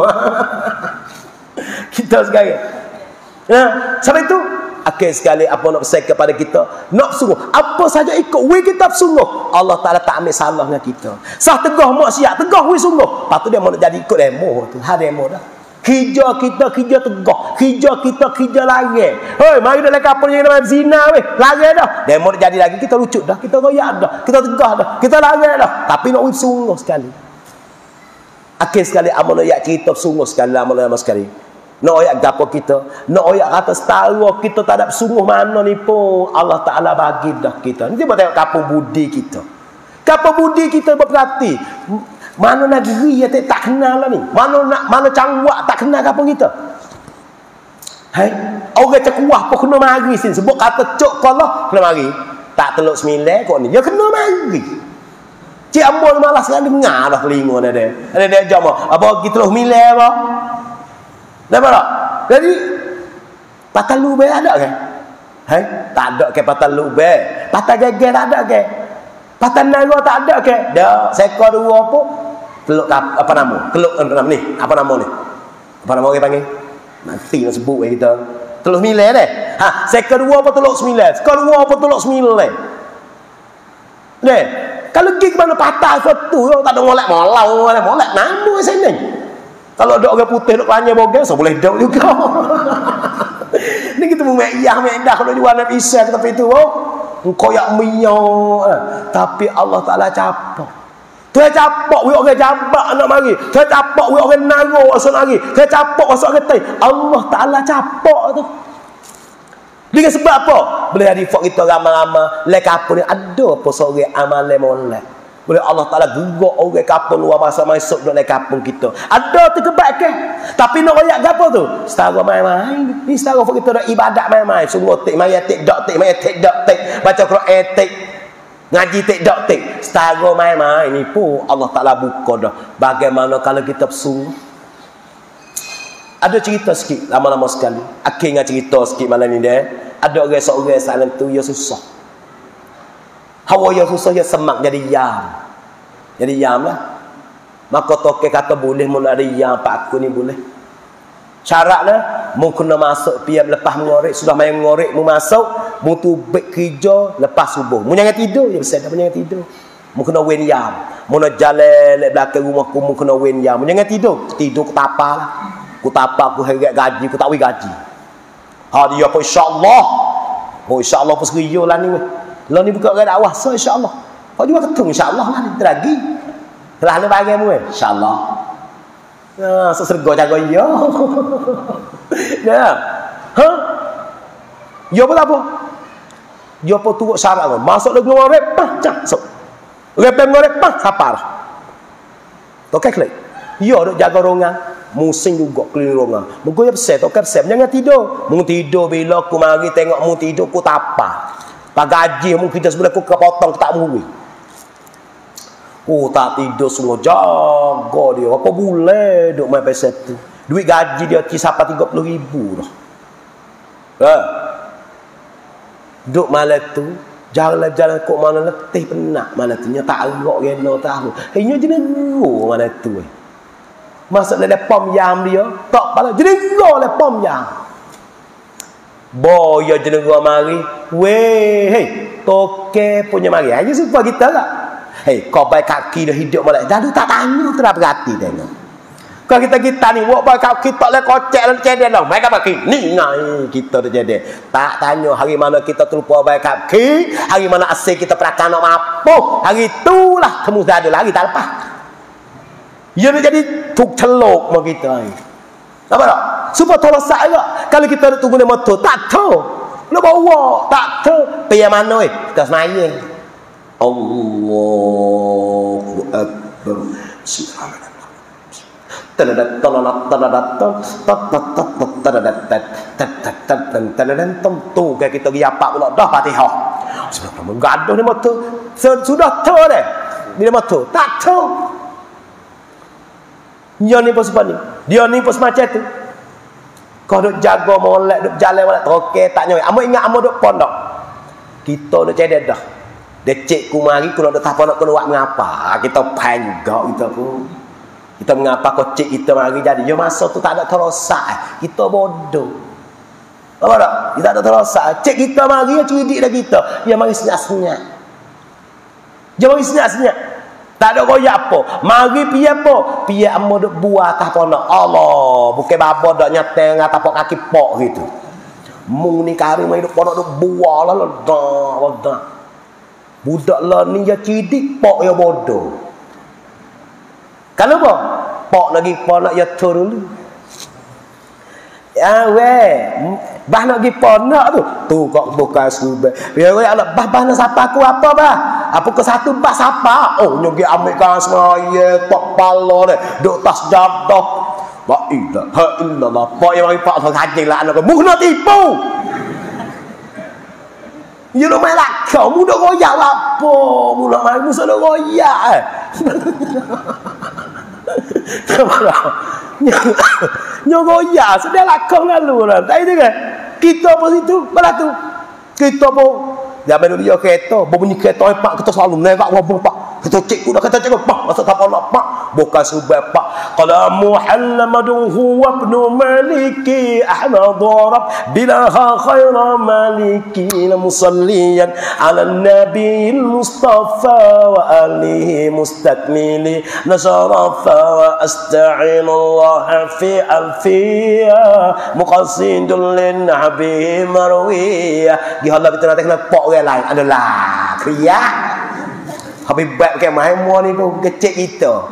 Kita sekarang. Nah, sampai itu akhir sekali apa nak pesan kepada kita, nak sungguh apa saja ikut we kita sungguh, Allah Taala tak ambil salah dengan kita. Sah tegah maksiat tegah we sungguh, patut dia mau nak jadi ikut demo tu, ha demo dah. Kerja kita kerja tegah, kerja kita kerja lagi. Hoi, mari dalam kapal yang nama zina weh, lagi dah. Demo nak jadi lagi kita lucut dah, kita royak dah, kita tegah dah, kita lagi dah. Tapi nak we sungguh sekali. Akhir sekali amal nak cerita sungguh sekali amal amal sekali. Nak oyak gapo kita, nak oyak kata setara kita tak ada sungguh mana ni pun Allah Taala bagi dah kita. Nanti kita tengok kapung budi kita. Kapung budi kita berperhati. Mana negeri yang tak, tak kenal lah ni. Mana nak mana cangwak tak kenal kapung kita. Hai, orang cekuah pun kena mari sini sebab kata cok kalau kena mari. Tak teluk sembilan kau ni. Ya kena mari. Cik Ambon malas kan dengar dah telinga dia. Ada dia jam apa kita teluk sembilan apa? Nampak tak? Jadi patah lubang ada ke? Hai, tak ada ke patah lubang. Patah geger tak ada ke? Patah naga tak ada ke? Dah sekor dua apa? Teluk apa nama? Teluk apa nama ni? Apa nama ni? Apa nama orang panggil? Nanti nak sebut kita. Teluk sembilan deh. Ha, sekor dua apa teluk sembilan? Sekor dua apa teluk sembilan? Deh. Kalau pergi ke mana patah satu, tak ada molek molau, molek molek nama sini. Kalau ada orang putih nak tanya bogel, so boleh dok juga. Ni kita memeyah medah kalau jual nak pisah tapi itu oh, engkau yang miyau. Tapi Allah Taala capok. Dia capok we orang jambak nak mari. Dia capok we orang nago asal mari. Dia capok asal ketai. Allah Taala capok tu. Dengan sebab apa? Boleh ada fak kita ramai-ramai lek apa ni ada apa sore amalan molek. Boleh Allah Taala gerak orang kapung luar masa masuk dalam kampung kita. Ada terkebat ke? Tapi nak royak gapo tu? Setara main-main. Ni setara kita dak ibadat main-main. Semua tik maya tik dak tik maya tik dak tik. Baca Quran tik. Ngaji tik dak tik. Setara main-main ni pun Allah Taala buka dah. Bagaimana kalau kita bersungguh? Ada cerita sikit lama-lama sekali. Akhirnya cerita sikit malam ni dia. Ada orang seorang salam tu ya susah. Hawa yang susah ya semak jadi yam. Jadi yam lah. Maka toke kata boleh mun ada yam pak aku ni boleh. Syaratnya mu kena masuk piam lepas mengorek, sudah main ngorek mu masuk, mu tubik kerja lepas subuh. Mu jangan tidur je besar dah jangan tidur. Mu kena wen yam. Mu nak jalan lek belakang rumahku mu kena wen yam. Mu jangan tidur. Tidur ku tapa lah. Ku tapa ku harga gaji, ku tak wi gaji. Ha dia apa insya-Allah. Oh insya-Allah pun serius lah ni weh. Lo ni buka ke dakwah so insya-Allah. Kau juga ketung insya-Allah lah ni lagi. Lah ni bagi mu insya-Allah. Ya, sesergo jago yo. Ya. Ha? Yo apa apa? Yo apa tu syarat kau. Masuk lagi orang rep, pah, cak, sok. Rep ngorek pah, sapar. Okey klik. Yo duk jaga rongan. Musim juga keliling rongan. Mugo ya besar, tokar besar. Jangan tidur. Mu tidur bila aku mari tengok mu tidur ku tapa. Pak gaji mungkin kita sebelah aku kepotong tak mungkin. Oh tak tidur semua jaga dia. Apa boleh duk main pasal tu. Duit gaji dia kisah tiga puluh ribu dah. Ha. Duk malam tu jalan-jalan kok mana letih penat malam tu nya tak agak rena tahu. Hanya jenis guru mana tu. Masuk dalam pom yam dia tak pala jenis guru le pom yam. Boya jenera mari. Weh, hey, toke punya mari. Aja supaya kita lah. Hey, kau baik kaki dah hidup malam. Lalu tak tanya tu dah berhati tengok. Kalau kita kita ni buat baik kaki tak boleh kocek dan cedek dah. Baik kaki. Ni ngai kita dah cedek. Tak tanya hari mana kita terlupa baik kaki, hari mana asyik kita perakan nak mampu. Hari itulah temu dah ada lagi tak lepas. Ia nak jadi tuk celok mau kita ni. Nampak tak? Supaya tolong saya. Kalau kita nak tunggu nama tu, tak tahu. Lu bawa, tak tahu. Pergi mana eh? Kita semaya. Allahu Akbar. Tu kan kita pergi apa pula dah Fatihah. Sebab gaduh ni motor. Sudah tahu dah. Bila motor, tak tahu. Dia ni pun sebab ni. Dia ni pun semacam tu. Kau duk jaga molek, duk jalan molek, okey tak nyoy. Amo ingat amo duk pondok. Kita duk cedek dah. Decik ku mari kalau dah tak nak keluar mengapa. Kita panggak kita pun. Kita mengapa kau cik kita mari jadi. Yo masa tu tak ada terosak. Kita bodoh. Apa tak? Kita ada terosak. Cik kita mari ya cerdik dah kita. Ya mari senyap-senyap. Dia mari senyap-senyap. Tak ada royak apa. Mari piye apa? Piye amo duk buah atas pondok. Allah, bukan babo dak nyateng atas pok kaki pok gitu. Mung ni kari mai duk pondok duk buah lah ledak, ledak. Budak lah ni ya cidik, pok ya bodoh. Kenapa? Pok lagi pok nak ya tur dulu. Ya weh, bah nak pergi pondok tu. Tu kok bukan subek. Biar weh anak bah bah nak sapa aku apa bah? Apa ke satu bah sapa? Oh nyogi ambil kan semaya tok pala ni. Duk tas jadah. Ba ilaha illallah. Pok yang mari pak haji lah anak. Mu nak tipu. You nak main lakau, mu dak royak apa? Mu nak main mu sudah royak eh. Nyogoya sudah lakon lalu lah. Tak itu kan? Kita apa situ? Mana tu? Kita apa? Zaman dulu dia kereta, bunyi kereta pak kita selalu nevak wabung pak. Kita cek kuda kata cek pak, masa tak nak pak. Bukan sebab pak. Qala Muhammadun huwa ibnu Maliki Ahmad Rabb bilaha khaira maliki musalliyan ala nabiyil mustafa wa alihi mustakmili nasarafa wa asta'inullah fi alfiya muqasidun lin nabi marwiyah. Di Allah kita nak kena pak orang lain adalah kriya. Habis baik pakai main mua ni pun kecek kita.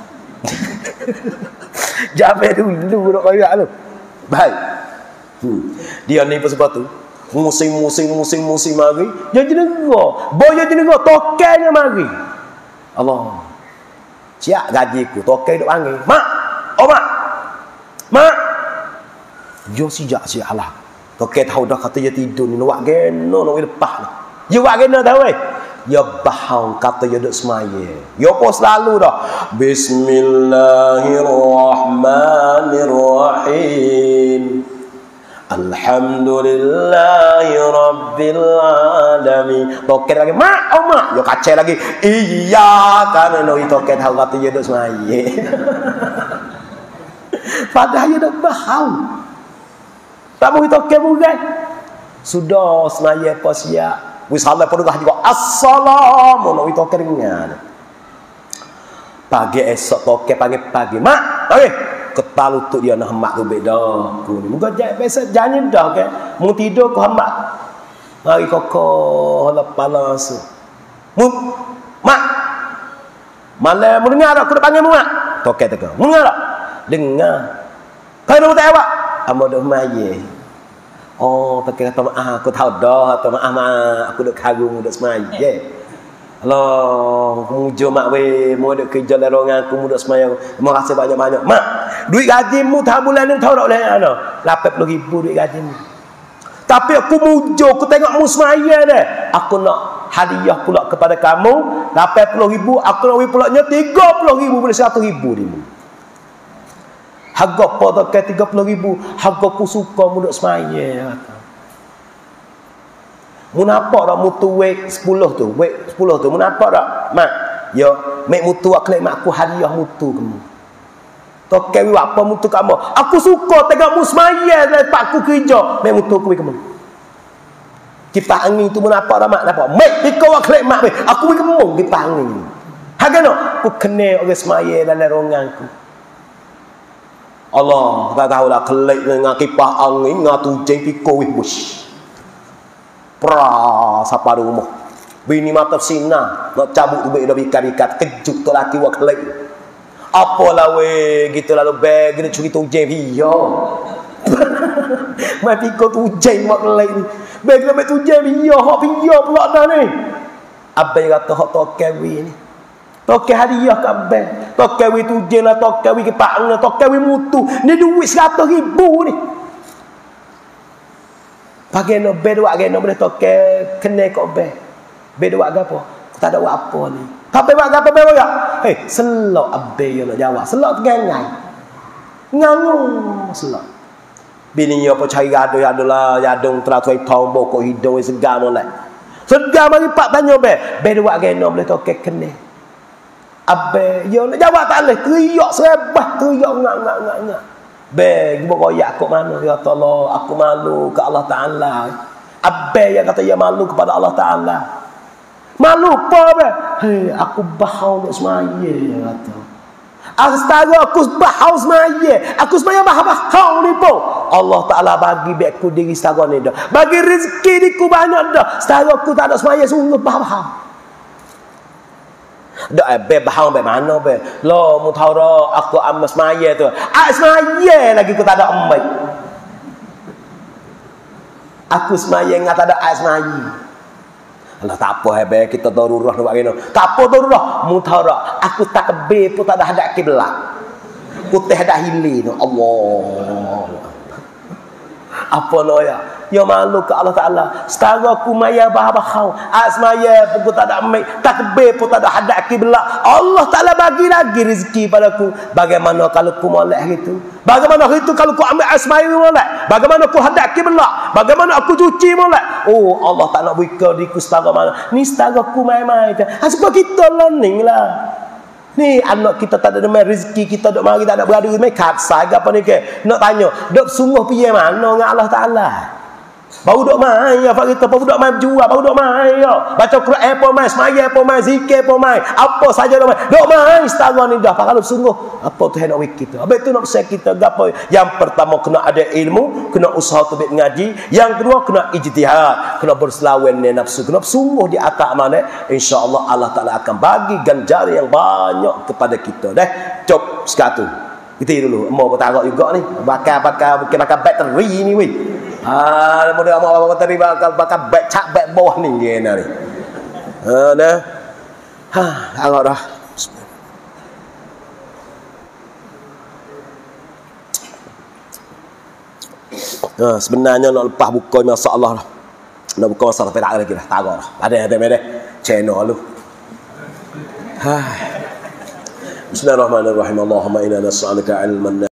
Jamai dulu nak koyak tu. Baik. Hmm. Dia ni sebab tu musim-musim musim-musim mari dia jenera. Boya jenera tokainya mari. Allah. Siap gajiku tokai duk panggil. Mak. Oh mak. Mak. Yo sijak siap lah. Tokai tahu dah kata dia tidur ni nak geno nak lepas ni. Dia buat geno tahu weh. Ya bahang kata ya duk semaya. Ya apa selalu dah. Bismillahirrahmanirrahim. Alhamdulillahi rabbil alamin. Toket lagi mak, oh mak. Ya kacau lagi. Iya kan no toket tahu kata ya duk semaya. Padahal ya duk bahang. Tak mau toket bukan. Sudah semaya apa siap. Wis salat pun dah juga assalamu nak itu keringan. Pagi esok toke pagi pagi mak okey ketal untuk dia nak mak tu beda aku ni muka jap biasa jangan dah ke mu tidur ku mak mari koko lepas lasu mu mak malam mu dengar aku dah panggil mu mak toke tu mu dengar dengar kalau mu tak awak amo dah maye. Oh, tak kata maaf, aku tahu dah, tak maaf mak, aku dah kagum, dah semaya. Allah, mujur mak weh, mau dek kerja larongan aku, mau dek semaya. Terima kasih banyak-banyak. Mak, duit gajimu tahun bulan ni tahu tak boleh ana? lapan puluh ribu duit gajimu. Tapi aku mujur, aku tengok mu semaya dah. Aku nak hadiah pula kepada kamu, lapan puluh ribu, aku nak weh pula nya tiga puluh ribu boleh seratus ribu ribu. Harga pada ke tiga puluh ribu. Harga ku suka mudak semaya. Mu nampak tak mutu wek sepuluh tu. Wek sepuluh tu. Mu nampak tak? Mak. Ya. Mek mutu aku mak aku hadiah mutu kamu. Tokai apa mutu kamu. Aku suka tengok mu semaya. Lepas aku kerja. Mek mutu aku kamu. Kipas angin tu mu nampak tak mak? Nampak. Mek pikau aku mak. Aku wek kamu. Kipas angin. Harga no. Aku kena orang semaya dalam ronganku. Allah tak tahulah kelek dengan kipas angin dengan tujeng pikau wih bush. Pra sapa rumah. Bini mata sinar nak cabut tu baik dah bikat-bikat kejut tu laki wa kelek. Apalah weh gitu lalu bag dia curi tujeng dia. Mai pikau tujeng wa kelek ni. Bag dia mai tujeng dia hak dia pula dah ni. Abai kata hak tokewi ni. Tokai hadiah kabel. Tokai wi tujen lah, tokai wi kepang, tokai wi mutu. Ni duit seratus ribu ni. Pakai no bed wak geno boleh tokai kena kok bed. Bed wak gapo? Tak ada wak apa ni. Tapi wak gapo bed ya? Hei, selok abe yo nak jawab. Selok tengangai. Ngangu selok. Bini yo apa cari gaduh adalah jadung telah tuai tong bokok hidung segar molek. Segar mari pak tanya be. Be dua geno boleh tokek kene. Abe yo nak jawab tak leh, teriak serebah, teriak ngak ngak ngak. Be gibo koyak aku mana ya Allah, aku malu ke Allah Taala. Abe yang kata ya malu kepada Allah Taala. Malu apa be? Hei, aku bahau nak semaya kata. Astaga aku bahau semaya. Aku semaya bahau ni po. Allah Taala bagi be aku diri setara ni dah. Bagi rezeki diku banyak dah. Setara aku tak ada semaya sungguh bahau. Dak be bahang be mana be. Lo mutara aku am semaya tu. Ah semaya lagi aku tak ada ambai. Aku semaya ngata ada ah semaya. Allah tak apa be kita darurah nak buat gino. Tak apa darurah mutara. Aku takbir pun tak ada hadap kiblat. Putih dah hilang Allah. Apa lo ya? Ya malu ke Allah Taala. Setara aku maya bah-bahau. Asmaya pun tak ada amai. Takbir pun tak ada hadap kiblat. Allah Taala bagi lagi rezeki padaku. Bagaimana kalau aku molek gitu? Bagaimana itu kalau aku ambil asmaya molek? Bagaimana aku hadap kiblat? Bagaimana aku cuci molek? Oh, Allah tak nak buka diku setara mana. Ni setara aku mai-mai. Sebab kita learning lah. Ni anak kita tak ada rezeki, kita duk mari tak ada berada mai kapsa apa ni ke? Nak tanya, duk sungguh piye mana dengan Allah Taala? Baru duk mai ya pak kita, baru duk mai berjual, baru duk mai ya. Baca Quran apa mai, semaya apa mai, zikir apa mai, apa saja duk mai. Duk mai setara ni dah kalau sungguh apa tu hendak wik kita. Habis tu nak pesan kita gapo? Yang pertama kena ada ilmu, kena usaha tu ngaji. Yang kedua kena ijtihad, kena berselaweng nafsu, kena sungguh di atas mana. Insya-Allah Allah Taala akan bagi ganjaran yang banyak kepada kita. Dah. Cop sekatu. Kita dulu, mau bertarak juga ni. Bakar-bakar bakar bateri ni weh. Ah, mudah amat apa tadi bakal bakal back cak back bawah ni gena ni. Ha nah. Ha, agak dah. Ha, sebenarnya nak lepas buka masak-Allah lah. Nak buka masak tapi tak lagi dah. Tak dah. Ada ada ada channel lu. Ha. Bismillahirrahmanirrahim. Allahumma inna nas'aluka ilman